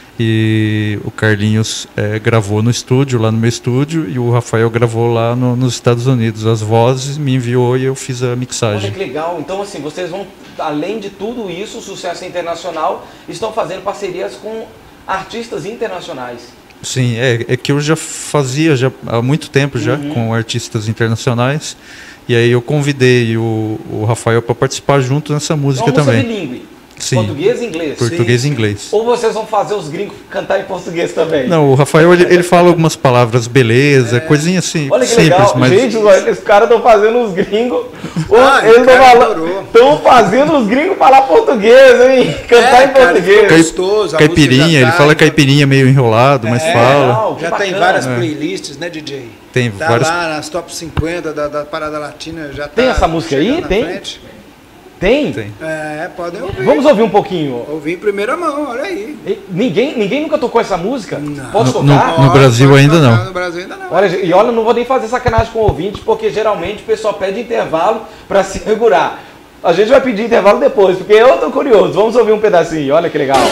E o Carlinhos gravou no estúdio, lá no meu estúdio, e o Rafael gravou lá nos Estados Unidos as vozes, me enviou e eu fiz a mixagem. Olha que legal, então assim, vocês vão, além de tudo isso, o sucesso internacional, estão fazendo parcerias com artistas internacionais. Sim, é que eu já fazia há muito tempo já com artistas internacionais, e aí eu convidei o Rafael para participar junto nessa música também. Música bilíngue. Sim. Português e inglês? Português e inglês. Ou vocês vão fazer os gringos cantar em português também? Não, o Rafael, ele fala algumas palavras, beleza, coisinha assim, Olha que simples. legal. Mas... Gente, os caras estão fazendo os gringos... eles estão fazendo os gringos falar português, hein? Cantar em português. Gostoso, Caipirinha, ele fala caipirinha meio enrolado, mas fala. Legal, Já tem várias playlists, né, DJ? Tem Tá várias. lá nas top 50 da Parada Latina, já Tem tá essa música aí? chegando na Tem? frente. Tem? Tem. Podem ouvir. Vamos ouvir um pouquinho. Ouvir em primeira mão, olha aí. Ninguém nunca tocou essa música? Não. Posso No- tocar? no Brasil Pode ainda tocar, não. No Brasil ainda não. Olha, e olha, não vou nem fazer sacanagem com o ouvinte, porque geralmente o pessoal pede intervalo para se segurar. A gente vai pedir intervalo depois, porque eu tô curioso. Vamos ouvir um pedacinho, olha que legal.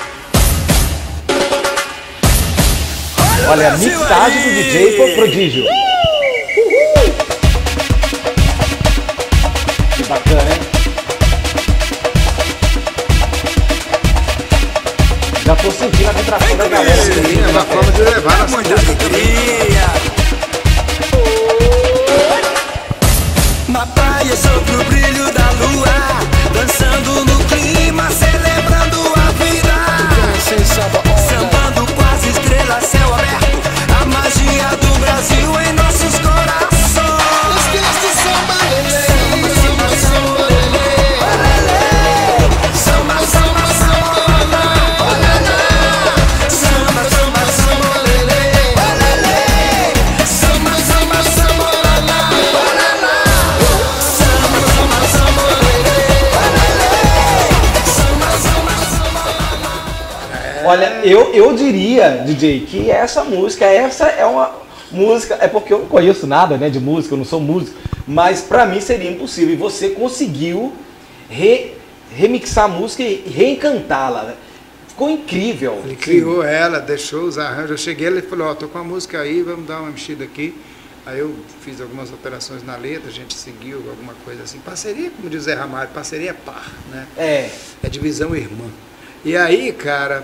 Olha, a mixagem do DJ foi prodígio. Que bacana, hein? Já tô sentindo a vibração da galera. Sim, é uma forma de levar nas Muita músicas também. alegria. Na praia sobre o brilho da lua, dançando no clima, celebrando a vida. Sambando com as estrelas, céu aberto, a magia do Brasil em nossos corações. Samba, samba, samba, samba, olelê. Samba, samba, samba, olelê. Samba, samba, samba, olelê. Samba, samba, samba, olelê. Samba, samba, samba, olelê. Samba, samba, samba, olelê. Olha, eu diria, DJ, que essa é uma música, é porque eu não conheço nada, né, de música, eu não sou músico, mas pra mim seria impossível. E você conseguiu remixar a música e reencantá-la, né? Ficou incrível. Ele criou ela, deixou os arranjos. Eu cheguei, ele falou, tô com a música aí, vamos dar uma mexida aqui. Aí eu fiz algumas alterações na letra, a gente seguiu alguma coisa assim. Parceria, como diz Zé Ramalho, parceria par, né? É, É divisão irmã. E aí, cara,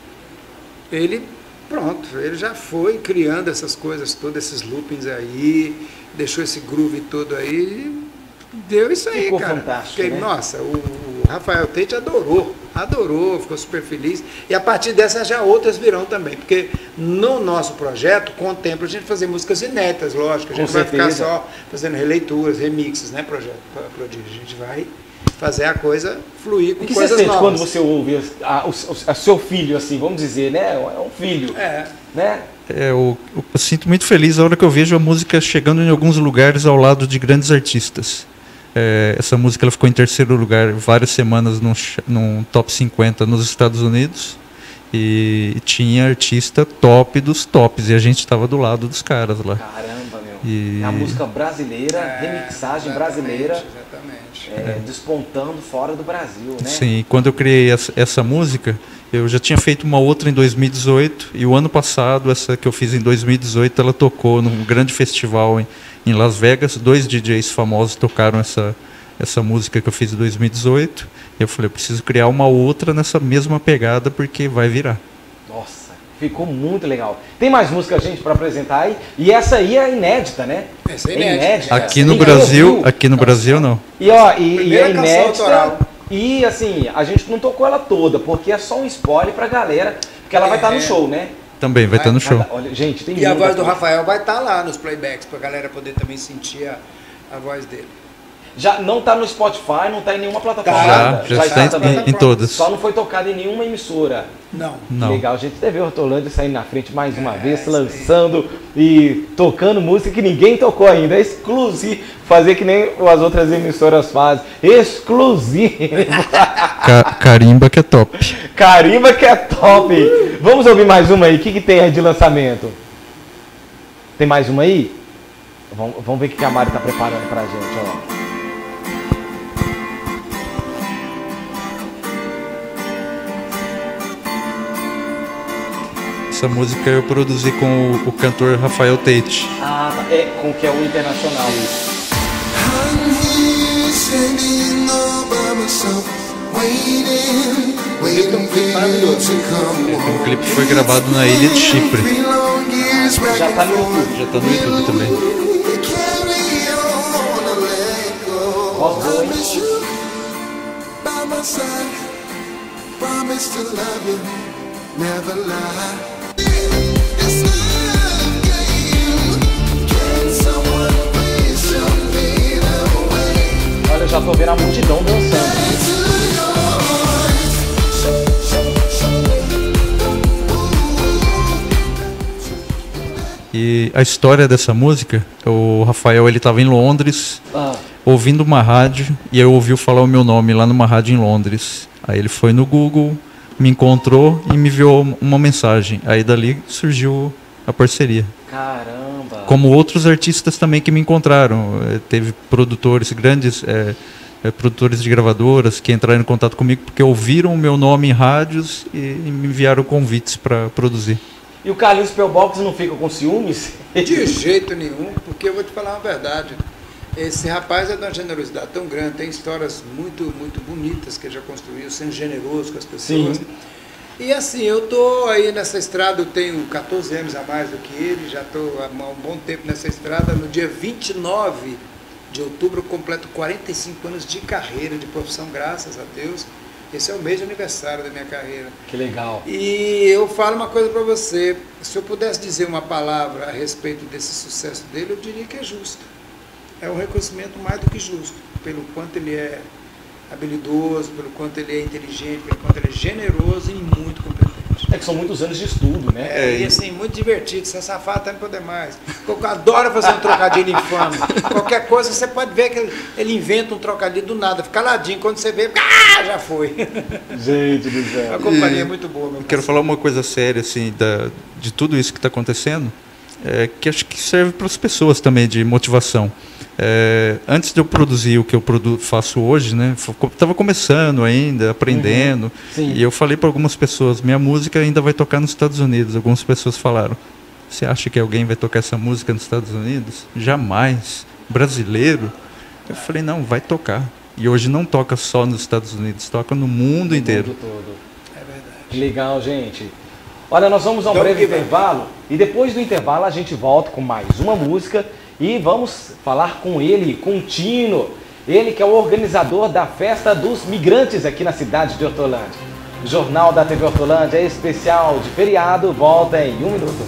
ele já foi criando essas coisas todas, esses loopings aí, deixou esse groove todo aí, deu isso aí, Ficou cara. fantástico, Fiquei, né? Nossa, o Rafael Tate adorou, ficou super feliz. E a partir dessas já outras virão também, porque no nosso projeto contempla a gente fazer músicas inéditas, lógico, a gente Com vai ficar certeza. só fazendo releituras, remixes, né, projeto, Prodígio. A gente vai fazer a coisa fluir com o que você coisas sente novas. quando você ouve o seu filho, assim, vamos dizer, né? É um filho, né? Eu sinto muito feliz a hora que eu vejo a música chegando em alguns lugares ao lado de grandes artistas. Essa música ela ficou em terceiro lugar várias semanas num top 50 nos Estados Unidos. E tinha artista top dos tops. E a gente estava do lado dos caras lá. Caramba, meu. E- É a música brasileira, remixagem brasileira, Exatamente. despontando fora do Brasil, né? Sim, quando eu criei essa música, eu já tinha feito uma outra em 2018. E o ano passado, essa que eu fiz em 2018, ela tocou num grande festival em Las Vegas. 2 DJs famosos tocaram essa música que eu fiz em 2018. E eu falei, eu preciso criar uma outra nessa mesma pegada, porque vai virar. Nossa, ficou muito legal. Tem mais música, gente, para apresentar aí? E essa aí é inédita, né? Essa é inédita. Aqui no Ninguém Brasil, ouviu. aqui no Brasil não. E ó, e Primeira é canção inédita. autoral. E assim, a gente não tocou ela toda, porque é só um spoiler pra galera, porque ela vai estar no show, né? Também vai estar no show. Olha, gente, tem E a muita voz do coisa. Rafael vai estar lá nos playbacks, pra galera poder também sentir a voz dele. Já não tá no Spotify, não tá em nenhuma plataforma. Tá, Já está está também. em todas. Só não foi tocado em nenhuma emissora. Não. Não. Legal, a gente teve o Hortolândia saindo na frente mais uma vez, lançando e tocando música que ninguém tocou ainda. É exclusivo. Fazer que nem as outras emissoras fazem. Exclusivo. Carimba que é top. Carimba que é top. Vamos ouvir mais uma aí. O que tem aí de lançamento? Tem mais uma aí? Vamos ver o que a Mari tá preparando pra gente, ó. Essa música eu produzi com o cantor Rafael Tate. Ah, tá. É com que é o internacional. O clipe foi gravado na ilha de Chipre. Já tá no YouTube. Já está no YouTube também. Voz boa, hein? promise to love you, never lie. This love game, can someone please show me the way? Olha, eu já tô vendo a multidão dançando. E a história dessa música, o Rafael, ele estava em Londres, ouvindo uma rádio, e aí ouviu falar o meu nome lá numa rádio em Londres. Aí ele foi no Google, me encontrou e me enviou uma mensagem. Aí dali surgiu a parceria. Caramba! Como outros artistas também que me encontraram. Teve produtores, grandes produtores de gravadoras que entraram em contato comigo porque ouviram o meu nome em rádios e me enviaram convites para produzir. E o Carlinhos P.O.Box não fica com ciúmes? De jeito nenhum, porque eu vou te falar uma verdade. Esse rapaz é de uma generosidade tão grande, tem histórias muito, muito bonitas que ele já construiu, sendo generoso com as pessoas. Sim. E assim, eu estou aí nessa estrada, eu tenho 14 anos a mais do que ele, já estou há um bom tempo nessa estrada. No dia 29 de outubro eu completo 45 anos de carreira, de profissão, graças a Deus. Esse é o mês de aniversário da minha carreira. Que legal. E eu falo uma coisa para você, se eu pudesse dizer uma palavra a respeito desse sucesso dele, eu diria que é justo. É um reconhecimento mais do que justo, pelo quanto ele é habilidoso, pelo quanto ele é inteligente, pelo quanto ele é generoso e muito competente. É que são muitos anos de estudo, né? E assim, muito divertido, ser safado até não poder mais. Eu adoro fazer um trocadilho infame. Qualquer coisa, você pode ver que ele inventa um trocadilho do nada, fica caladinho, quando você vê, já foi. Gente do céu. A companhia é muito boa, meu Quero falar uma coisa séria, assim, de tudo isso que está acontecendo, que acho que serve para as pessoas também, de motivação. Antes de eu produzir o que eu faço hoje, né, estava começando ainda, aprendendo, e eu falei para algumas pessoas, minha música ainda vai tocar nos Estados Unidos. Algumas pessoas falaram, você acha que alguém vai tocar essa música nos Estados Unidos? Jamais. Brasileiro? Eu falei, não, vai tocar. E hoje não toca só nos Estados Unidos, toca no mundo inteiro. Mundo todo. É verdade. Que legal, gente. Olha, nós vamos a um breve intervalo, e depois do intervalo a gente volta com mais uma música. E vamos falar com ele, com o Tino, ele que é o organizador da Festa dos Migrantes aqui na cidade de Hortolândia. O Jornal da TV Hortolândia especial de feriado volta em 1 minuto.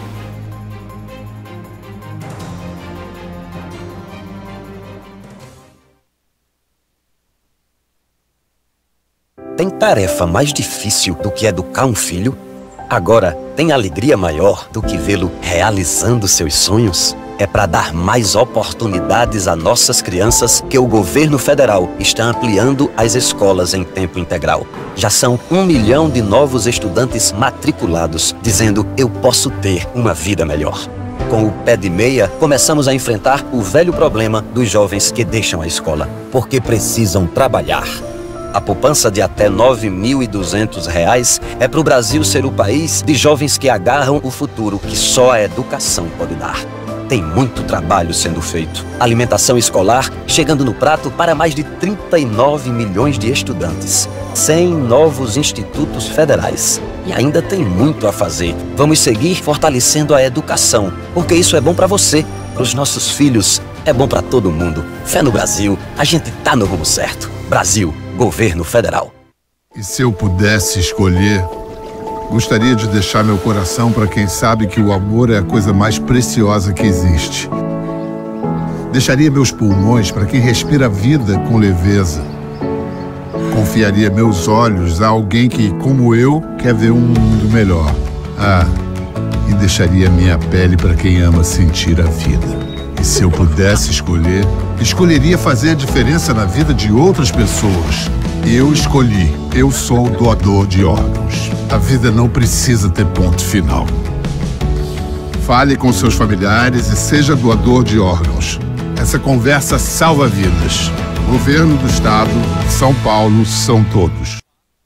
Tem tarefa mais difícil do que educar um filho? Agora, tem alegria maior do que vê-lo realizando seus sonhos? É para dar mais oportunidades a nossas crianças que o governo federal está ampliando as escolas em tempo integral. Já são 1 milhão de novos estudantes matriculados, dizendo eu posso ter uma vida melhor. Com o Pé de Meia, começamos a enfrentar o velho problema dos jovens que deixam a escola, porque precisam trabalhar. A poupança de até R$ 9.200 é para o Brasil ser o país de jovens que agarram o futuro que só a educação pode dar. Tem muito trabalho sendo feito. Alimentação escolar chegando no prato para mais de 39 milhões de estudantes. 100 novos institutos federais. E ainda tem muito a fazer. Vamos seguir fortalecendo a educação, porque isso é bom para você, para os nossos filhos, é bom para todo mundo. Fé no Brasil, a gente tá no rumo certo. Brasil, Governo Federal. E se eu pudesse escolher, gostaria de deixar meu coração para quem sabe que o amor é a coisa mais preciosa que existe. Deixaria meus pulmões para quem respira a vida com leveza. Confiaria meus olhos a alguém que, como eu, quer ver um mundo melhor. E deixaria minha pele para quem ama sentir a vida. E se eu pudesse escolher, escolheria fazer a diferença na vida de outras pessoas. Eu escolhi. Eu sou o doador de órgãos. A vida não precisa ter ponto final. Fale com seus familiares e seja doador de órgãos. Essa conversa salva vidas. Governo do Estado, São Paulo, são todos.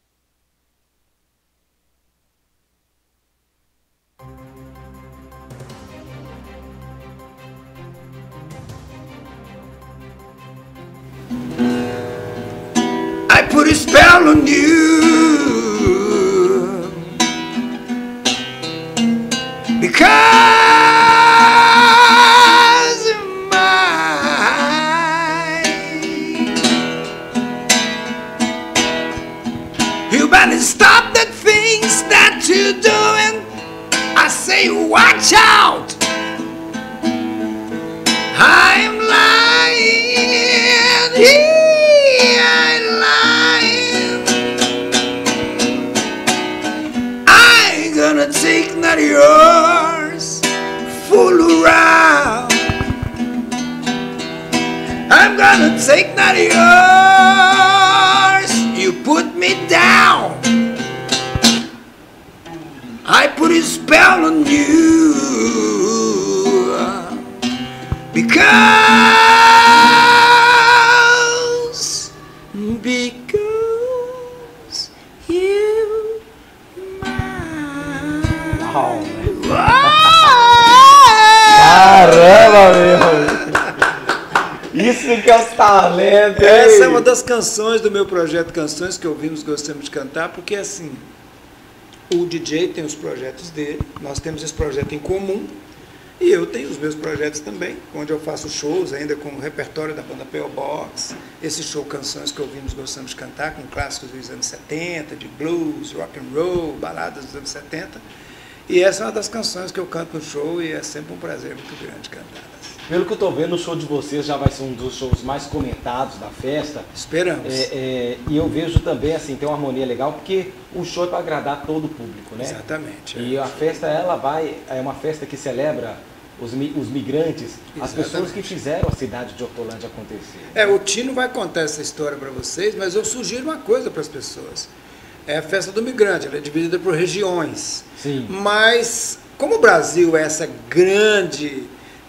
I put a spell on you because you're mine. You better stop. namesake not yours. You put me down. I put a spell on you because you Uau. Caramba, meu! Isso que é os talentos! Essa é uma das canções do meu projeto Canções que ouvimos, gostamos de cantar, porque assim, o DJ tem os projetos dele, nós temos esse projeto em comum, e eu tenho os meus projetos também, onde eu faço shows ainda com o repertório da banda P.O. Box, esse show Canções que ouvimos, gostamos de cantar, com clássicos dos anos 70, de blues, rock and roll, baladas dos anos 70, e essa é uma das canções que eu canto no show e é sempre um prazer muito grande cantá-las. Pelo que eu tô vendo, o show de vocês já vai ser um dos shows mais comentados da festa. Esperamos. E eu vejo também, assim, tem uma harmonia legal, porque o show é para agradar todo o público, né? Exatamente. E a festa, é uma festa que celebra os migrantes, as pessoas que fizeram a cidade de Hortolândia acontecer. O Tino vai contar essa história para vocês, mas eu sugiro uma coisa para as pessoas. É a festa do migrante, ela é dividida por regiões. Sim. Mas, como o Brasil é essa grande...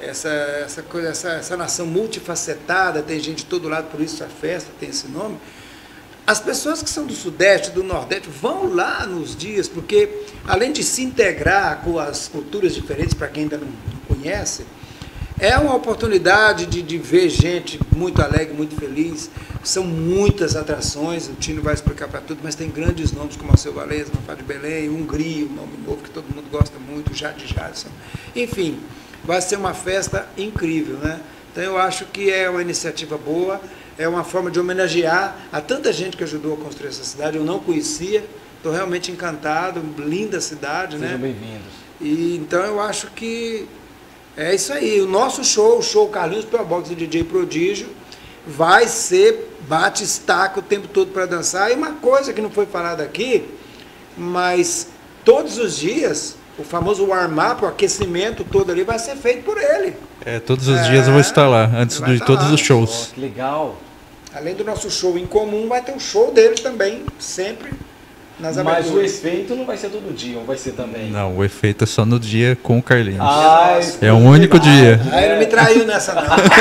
Essa nação multifacetada, tem gente de todo lado, por isso a festa tem esse nome. As pessoas que são do Sudeste, do Nordeste, vão lá nos dias, porque além de se integrar com as culturas diferentes, para quem ainda não conhece, é uma oportunidade de ver gente muito alegre, muito feliz. São muitas atrações, o Tino vai explicar para tudo, mas tem grandes nomes como Alceu Valença, Mafá de Belém, Hungria, um nome novo que todo mundo gosta muito, Jade Jadson. Enfim, vai ser uma festa incrível, né? Então eu acho que é uma iniciativa boa, é uma forma de homenagear a tanta gente que ajudou a construir essa cidade. Eu não conhecia, estou realmente encantado, linda cidade, né? Sejam bem-vindos. E então eu acho que é isso aí. O nosso show, o show Carlinhos P.O. Box e DJ Prodígio, vai ser bate-estaca o tempo todo para dançar. E uma coisa que não foi falada aqui, mas todos os dias... O famoso warm-up, o aquecimento todo ali vai ser feito por ele. Todos os dias eu vou estar lá, antes de todos os shows. Que legal. Além do nosso show em comum, vai ter o show dele também, sempre nas aberturas. Mas o efeito não vai ser todo dia, ou vai ser também? Não, o efeito é só no dia com o Carlinhos. É um único dia. Aí não me traiu nessa não.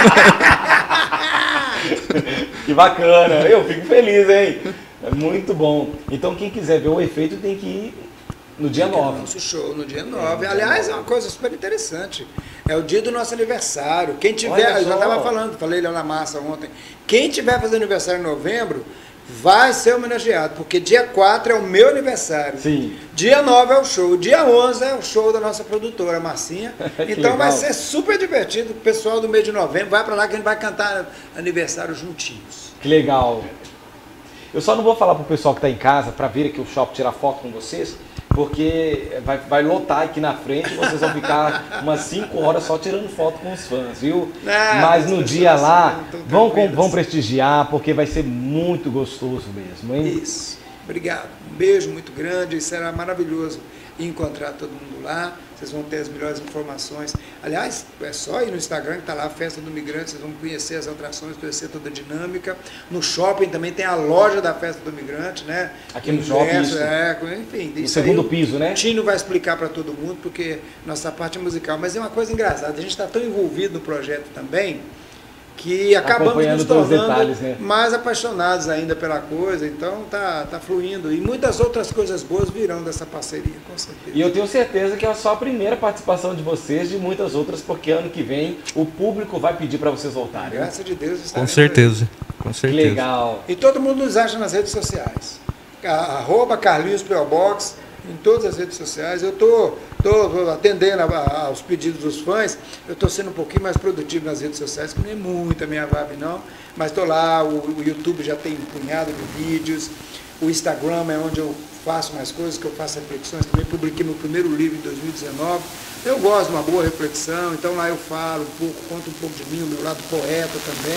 Que bacana, eu fico feliz, hein? É muito bom. Então quem quiser ver o efeito tem que ir no dia 9. Nosso show no dia 9. Aliás, é uma coisa super interessante. É o dia do nosso aniversário. Quem tiver, eu já estava falando, falei lá na massa ontem. Quem tiver fazendo aniversário em novembro, vai ser homenageado, porque dia 4 é o meu aniversário. Sim. Dia 9 é o show. Dia 11 é o show da nossa produtora, Marcinha. Então vai ser super divertido. O pessoal do mês de novembro vai para lá que a gente vai cantar aniversário juntinhos. Que legal. Eu só não vou falar pro pessoal que está em casa para vir aqui o shopping tirar foto com vocês, porque vai lotar aqui na frente e vocês vão ficar umas 5 horas só tirando foto com os fãs, viu? Mas no dia lá, vão prestigiar, porque vai ser muito gostoso mesmo, hein? Isso. Obrigado. Um beijo muito grande. Será maravilhoso encontrar todo mundo lá. Vocês vão ter as melhores informações. Aliás, é só ir no Instagram que está lá a Festa do Migrante. Vocês vão conhecer as atrações, conhecer toda a dinâmica. No shopping também tem a loja da Festa do Migrante, né? Aqui no shopping, isso. Enfim. No segundo piso, né? O Tino vai explicar para todo mundo, porque nossa parte é musical. Mas é uma coisa engraçada. A gente está tão envolvido no projeto também, que acabamos nos tornando mais apaixonados ainda pela coisa, então tá fluindo. E muitas outras coisas boas virão dessa parceria, com certeza. E eu tenho certeza que é só a primeira participação de vocês, de muitas outras, porque ano que vem o público vai pedir para vocês voltarem. Graças a Deus. Com certeza, com certeza. Que legal. E todo mundo nos acha nas redes sociais. @Carlinhos P.O. Box, em todas as redes sociais. Eu estou atendendo aos pedidos dos fãs. Eu estou sendo um pouquinho mais produtivo nas redes sociais, que não é muito a minha vibe não, mas estou lá. O YouTube já tem um punhado de vídeos. O Instagram é onde eu faço mais coisas, que eu faço reflexões. Também publiquei meu primeiro livro em 2019. Eu gosto de uma boa reflexão, então lá eu falo um pouco, conto um pouco de mim, o meu lado poeta também.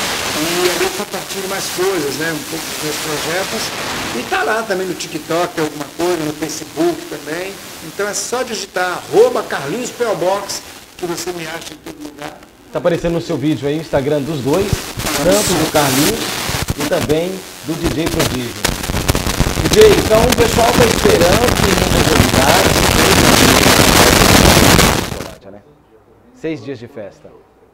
E ali eu compartilho mais coisas, né? Um pouco dos meus projetos. E tá lá também no TikTok, alguma coisa, no Facebook também. Então é só digitar @Carlinhos P.O. Box, que você me acha em todo lugar. Tá aparecendo no seu vídeo aí, o Instagram dos dois. tanto do Carlinhos e também do DJ Prodígio. DJ, então o pessoal está esperando que muitas novidades. Né? 6 dias de festa.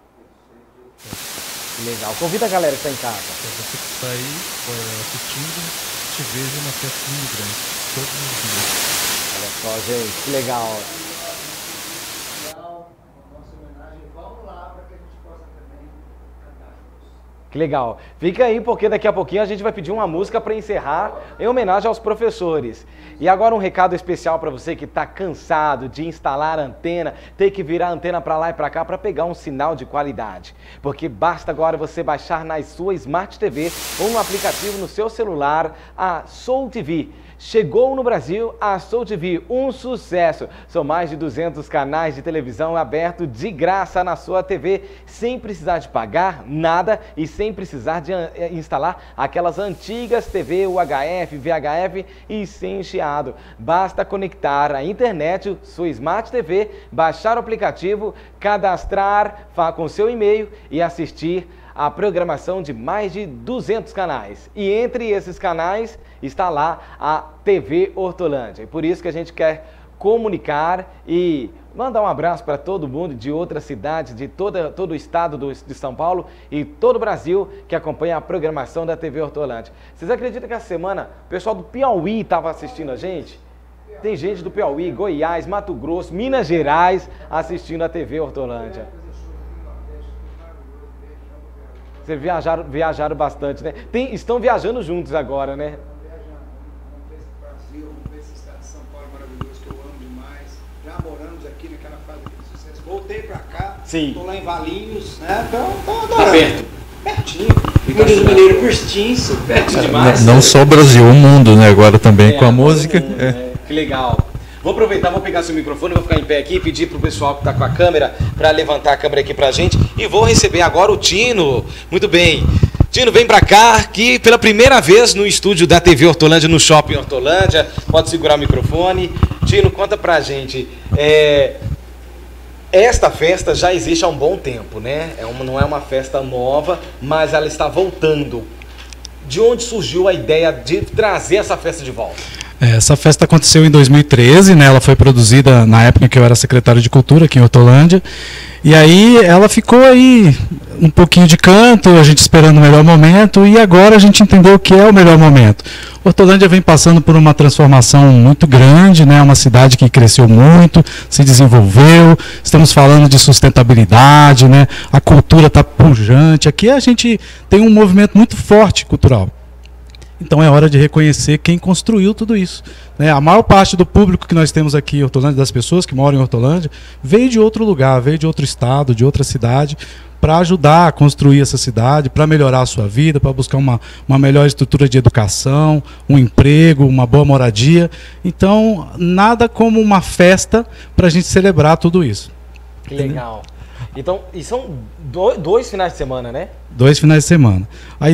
Legal. Convida a galera que está em casa. Você que está aí assistindo, te vejo na festa muito grande. Todos os dias. Olha só, gente, que legal. Que legal. Fica aí, porque daqui a pouquinho a gente vai pedir uma música para encerrar em homenagem aos professores. E agora um recado especial para você que está cansado de instalar antena, ter que virar a antena para lá e para cá para pegar um sinal de qualidade. Porque basta agora você baixar na sua Smart TV ou no aplicativo no seu celular a Soul TV. Chegou no Brasil a Soul TV, um sucesso. São mais de 200 canais de televisão abertos de graça na sua TV, sem precisar de pagar nada e sem precisar de instalar aquelas antigas TV UHF, VHF e sem chiado. Basta conectar a internet, sua Smart TV, baixar o aplicativo, cadastrar com seu e-mail e assistir a programação de mais de 200 canais. E entre esses canais está lá a TV Hortolândia. E por isso que a gente quer comunicar e mandar um abraço para todo mundo de outras cidades, de todo o estado de São Paulo e todo o Brasil que acompanha a programação da TV Hortolândia. Vocês acreditam que essa semana o pessoal do Piauí estava assistindo a gente? Tem gente do Piauí, Goiás, Mato Grosso, Minas Gerais assistindo a TV Hortolândia. Vocês viajaram bastante, né? Estão viajando juntos agora, né? Vamos ver esse Brasil, vamos ver esse estado de São Paulo maravilhoso que eu amo demais. Já moramos aqui naquela fase de sucesso. Voltei pra cá, estou lá em Valinhos, né? Então, tá perto. Pertinho. Como diz o mineiro, curtinho, pertinho demais. Não só o Brasil, o mundo, né? Agora também com a música. Que legal. Vou aproveitar, vou pegar seu microfone, vou ficar em pé aqui e pedir pro pessoal que está com a câmera para levantar a câmera aqui pra gente. E vou receber agora o Tino. Muito bem. Tino, vem pra cá, aqui pela primeira vez no estúdio da TV Hortolândia, no Shopping Hortolândia. Pode segurar o microfone. Tino, conta pra gente. Esta festa já existe há um bom tempo, né? Não é uma festa nova, mas ela está voltando. De onde surgiu a ideia de trazer essa festa de volta? Essa festa aconteceu em 2013, né? Ela foi produzida na época que eu era secretário de Cultura aqui em Hortolândia. E aí ela ficou aí um pouquinho de canto, a gente esperando o melhor momento, e agora a gente entendeu o que é o melhor momento. Hortolândia vem passando por uma transformação muito grande, né? Uma cidade que cresceu muito, se desenvolveu, estamos falando de sustentabilidade, né? A cultura está pujante, aqui a gente tem um movimento muito forte cultural. Então é hora de reconhecer quem construiu tudo isso, né? A maior parte do público que nós temos aqui em Hortolândia, das pessoas que moram em Hortolândia, veio de outro lugar, veio de outro estado, de outra cidade, para ajudar a construir essa cidade, para melhorar a sua vida, para buscar uma melhor estrutura de educação, um emprego, uma boa moradia. Então, nada como uma festa para a gente celebrar tudo isso. Que legal. Então, e são 2 finais de semana, né? 2 finais de semana.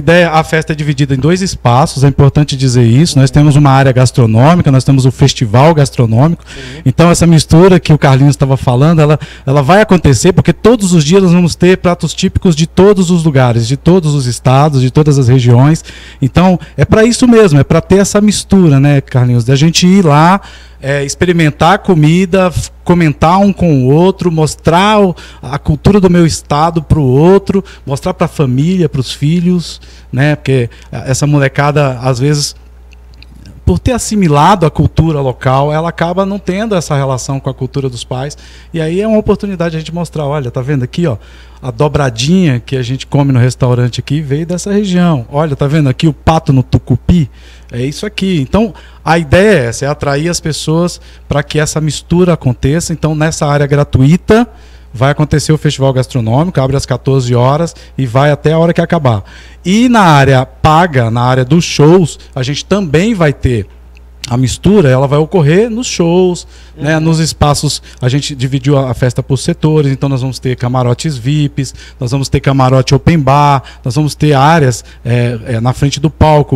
A festa é dividida em 2 espaços, é importante dizer isso. Nós temos uma área gastronômica, nós temos o festival gastronômico. Sim. Então essa mistura que o Carlinhos estava falando, ela vai acontecer porque todos os dias nós vamos ter pratos típicos de todos os lugares, de todos os estados, de todas as regiões. Então é para isso mesmo, é para ter essa mistura, né, Carlinhos? Da gente ir lá, experimentar a comida, comentar um com o outro, mostrar a cultura do meu estado para o outro, mostrar para a família, para os filhos, né? Porque essa molecada, às vezes, por ter assimilado a cultura local, ela acaba não tendo essa relação com a cultura dos pais. E aí é uma oportunidade de a gente mostrar, olha, tá vendo aqui, ó, a dobradinha que a gente come no restaurante aqui veio dessa região. Olha, tá vendo aqui o pato no tucupi? É isso aqui. Então, a ideia é essa, é atrair as pessoas para que essa mistura aconteça. Então, nessa área gratuita, vai acontecer o Festival Gastronômico, abre às 14 horas e vai até a hora que acabar. E na área paga, na área dos shows, a gente também vai ter a mistura, ela vai ocorrer nos shows, né, nos espaços. A gente dividiu a festa por setores, então nós vamos ter camarotes VIPs, nós vamos ter camarote open bar, nós vamos ter áreas na frente do palco,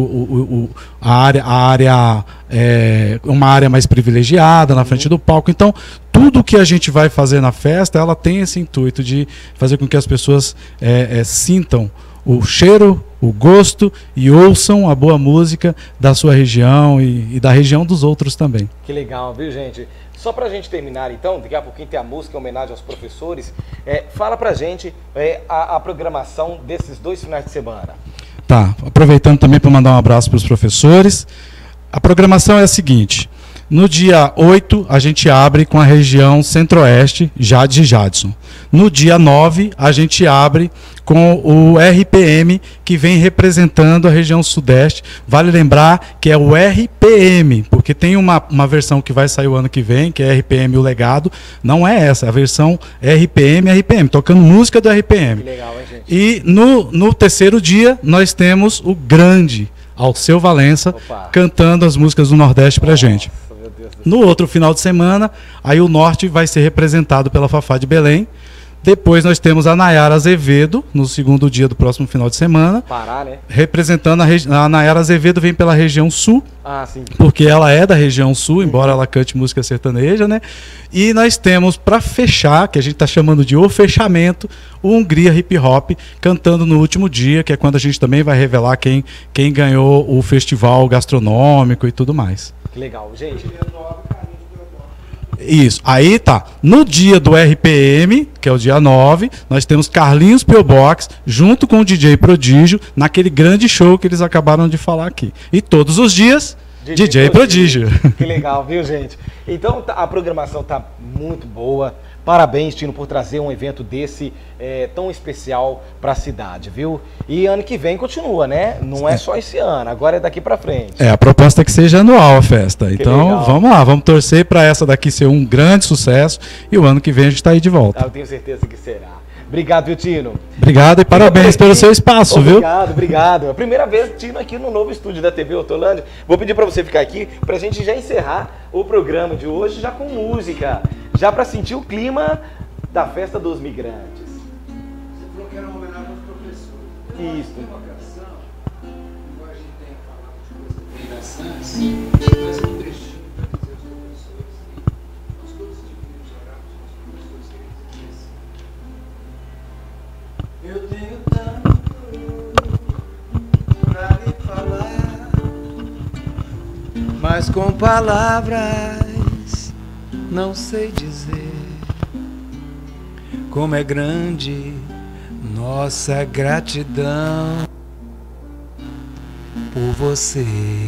uma área mais privilegiada na frente do palco. Então, tudo que a gente vai fazer na festa, ela tem esse intuito de fazer com que as pessoas sintam o cheiro, o gosto e ouçam a boa música da sua região e da região dos outros também. Que legal, viu, gente? Só pra gente terminar, então, daqui a pouquinho tem a música em homenagem aos professores. Fala pra gente a programação desses 2 finais de semana. Tá, aproveitando também para mandar um abraço para os professores. A programação é a seguinte: no dia 8, a gente abre com a região Centro-Oeste, Jades e Jadson. No dia 9, a gente abre com o RPM, que vem representando a região Sudeste. Vale lembrar que é o RPM, porque tem uma versão que vai sair o ano que vem, que é RPM O Legado. Não é essa, é a versão RPM, tocando música do RPM. Que legal, hein, gente? E no terceiro dia, nós temos o grande Alceu Valença, cantando as músicas do Nordeste pra gente. No outro final de semana, aí o Norte vai ser representado pela Fafá de Belém. Depois nós temos a Nayara Azevedo, no segundo dia do próximo final de semana. Pará, né? Representando a Nayara Azevedo, vem pela região Sul. Ah, sim. Porque ela é da região Sul, embora ela cante música sertaneja, né? E nós temos, para fechar, que a gente está chamando de o fechamento, o Hungria Hip Hop, cantando no último dia, que é quando a gente também vai revelar quem ganhou o festival gastronômico e tudo mais. Que legal, gente. Isso, aí tá. No dia do RPM, que é o dia 9, nós temos Carlinhos P.O. Box junto com o DJ Prodígio, naquele grande show que eles acabaram de falar aqui. E todos os dias, DJ Prodígio. Que legal, viu, gente? Então a programação tá muito boa. Parabéns, Tino, por trazer um evento desse tão especial para a cidade, viu? E ano que vem continua, né? Não é só esse ano, agora é daqui para frente. A proposta é que seja anual a festa. Que então, legal. Vamos lá, vamos torcer para essa daqui ser um grande sucesso e o ano que vem a gente está aí de volta. Eu tenho certeza que será. Obrigado, viu, Tino? Obrigado e parabéns pelo seu espaço, viu? Obrigado. É a primeira vez, Tino, aqui no novo estúdio da TV Hortolândia. Vou pedir para você ficar aqui para a gente já encerrar o programa de hoje já com música, já para sentir o clima da festa dos migrantes. Você falou que era uma homenagem aos professores. Isso. Tem uma canção, embora a gente tenha falado de coisas bem dançantes, mas é um trechinho para dizer aos professores que nós todos deveríamos orar para os nossos professores serem assim. Eu tenho tanto pra lhe falar, mas com palavras não sei dizer como é grande nossa gratidão por você.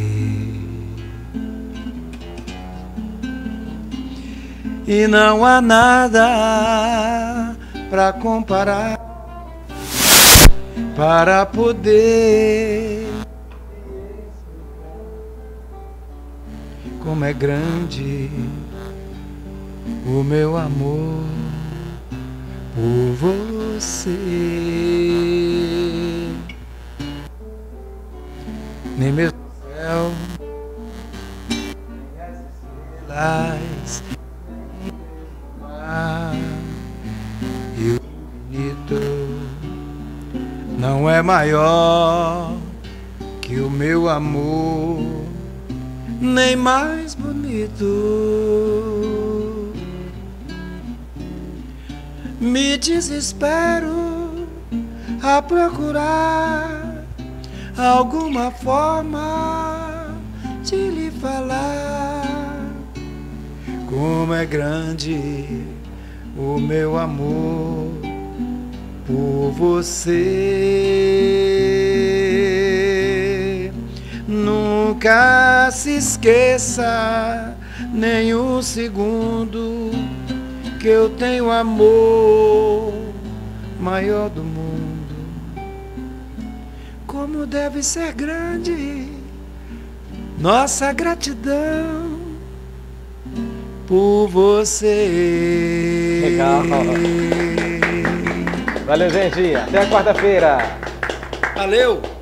E não há nada pra comparar, para poder. Como é grande o meu amor por você. Nem mesmo o céu, nem as estrelas, nem o mar e o infinito não é maior que o meu amor, nem mais bonito. Me desespero a procurar alguma forma de lhe falar como é grande o meu amor por você. Nunca se esqueça nem um segundo que eu tenho amor maior do mundo. Como deve ser grande nossa gratidão por você. Legal. Valeu, gente. Até a quarta-feira. Valeu.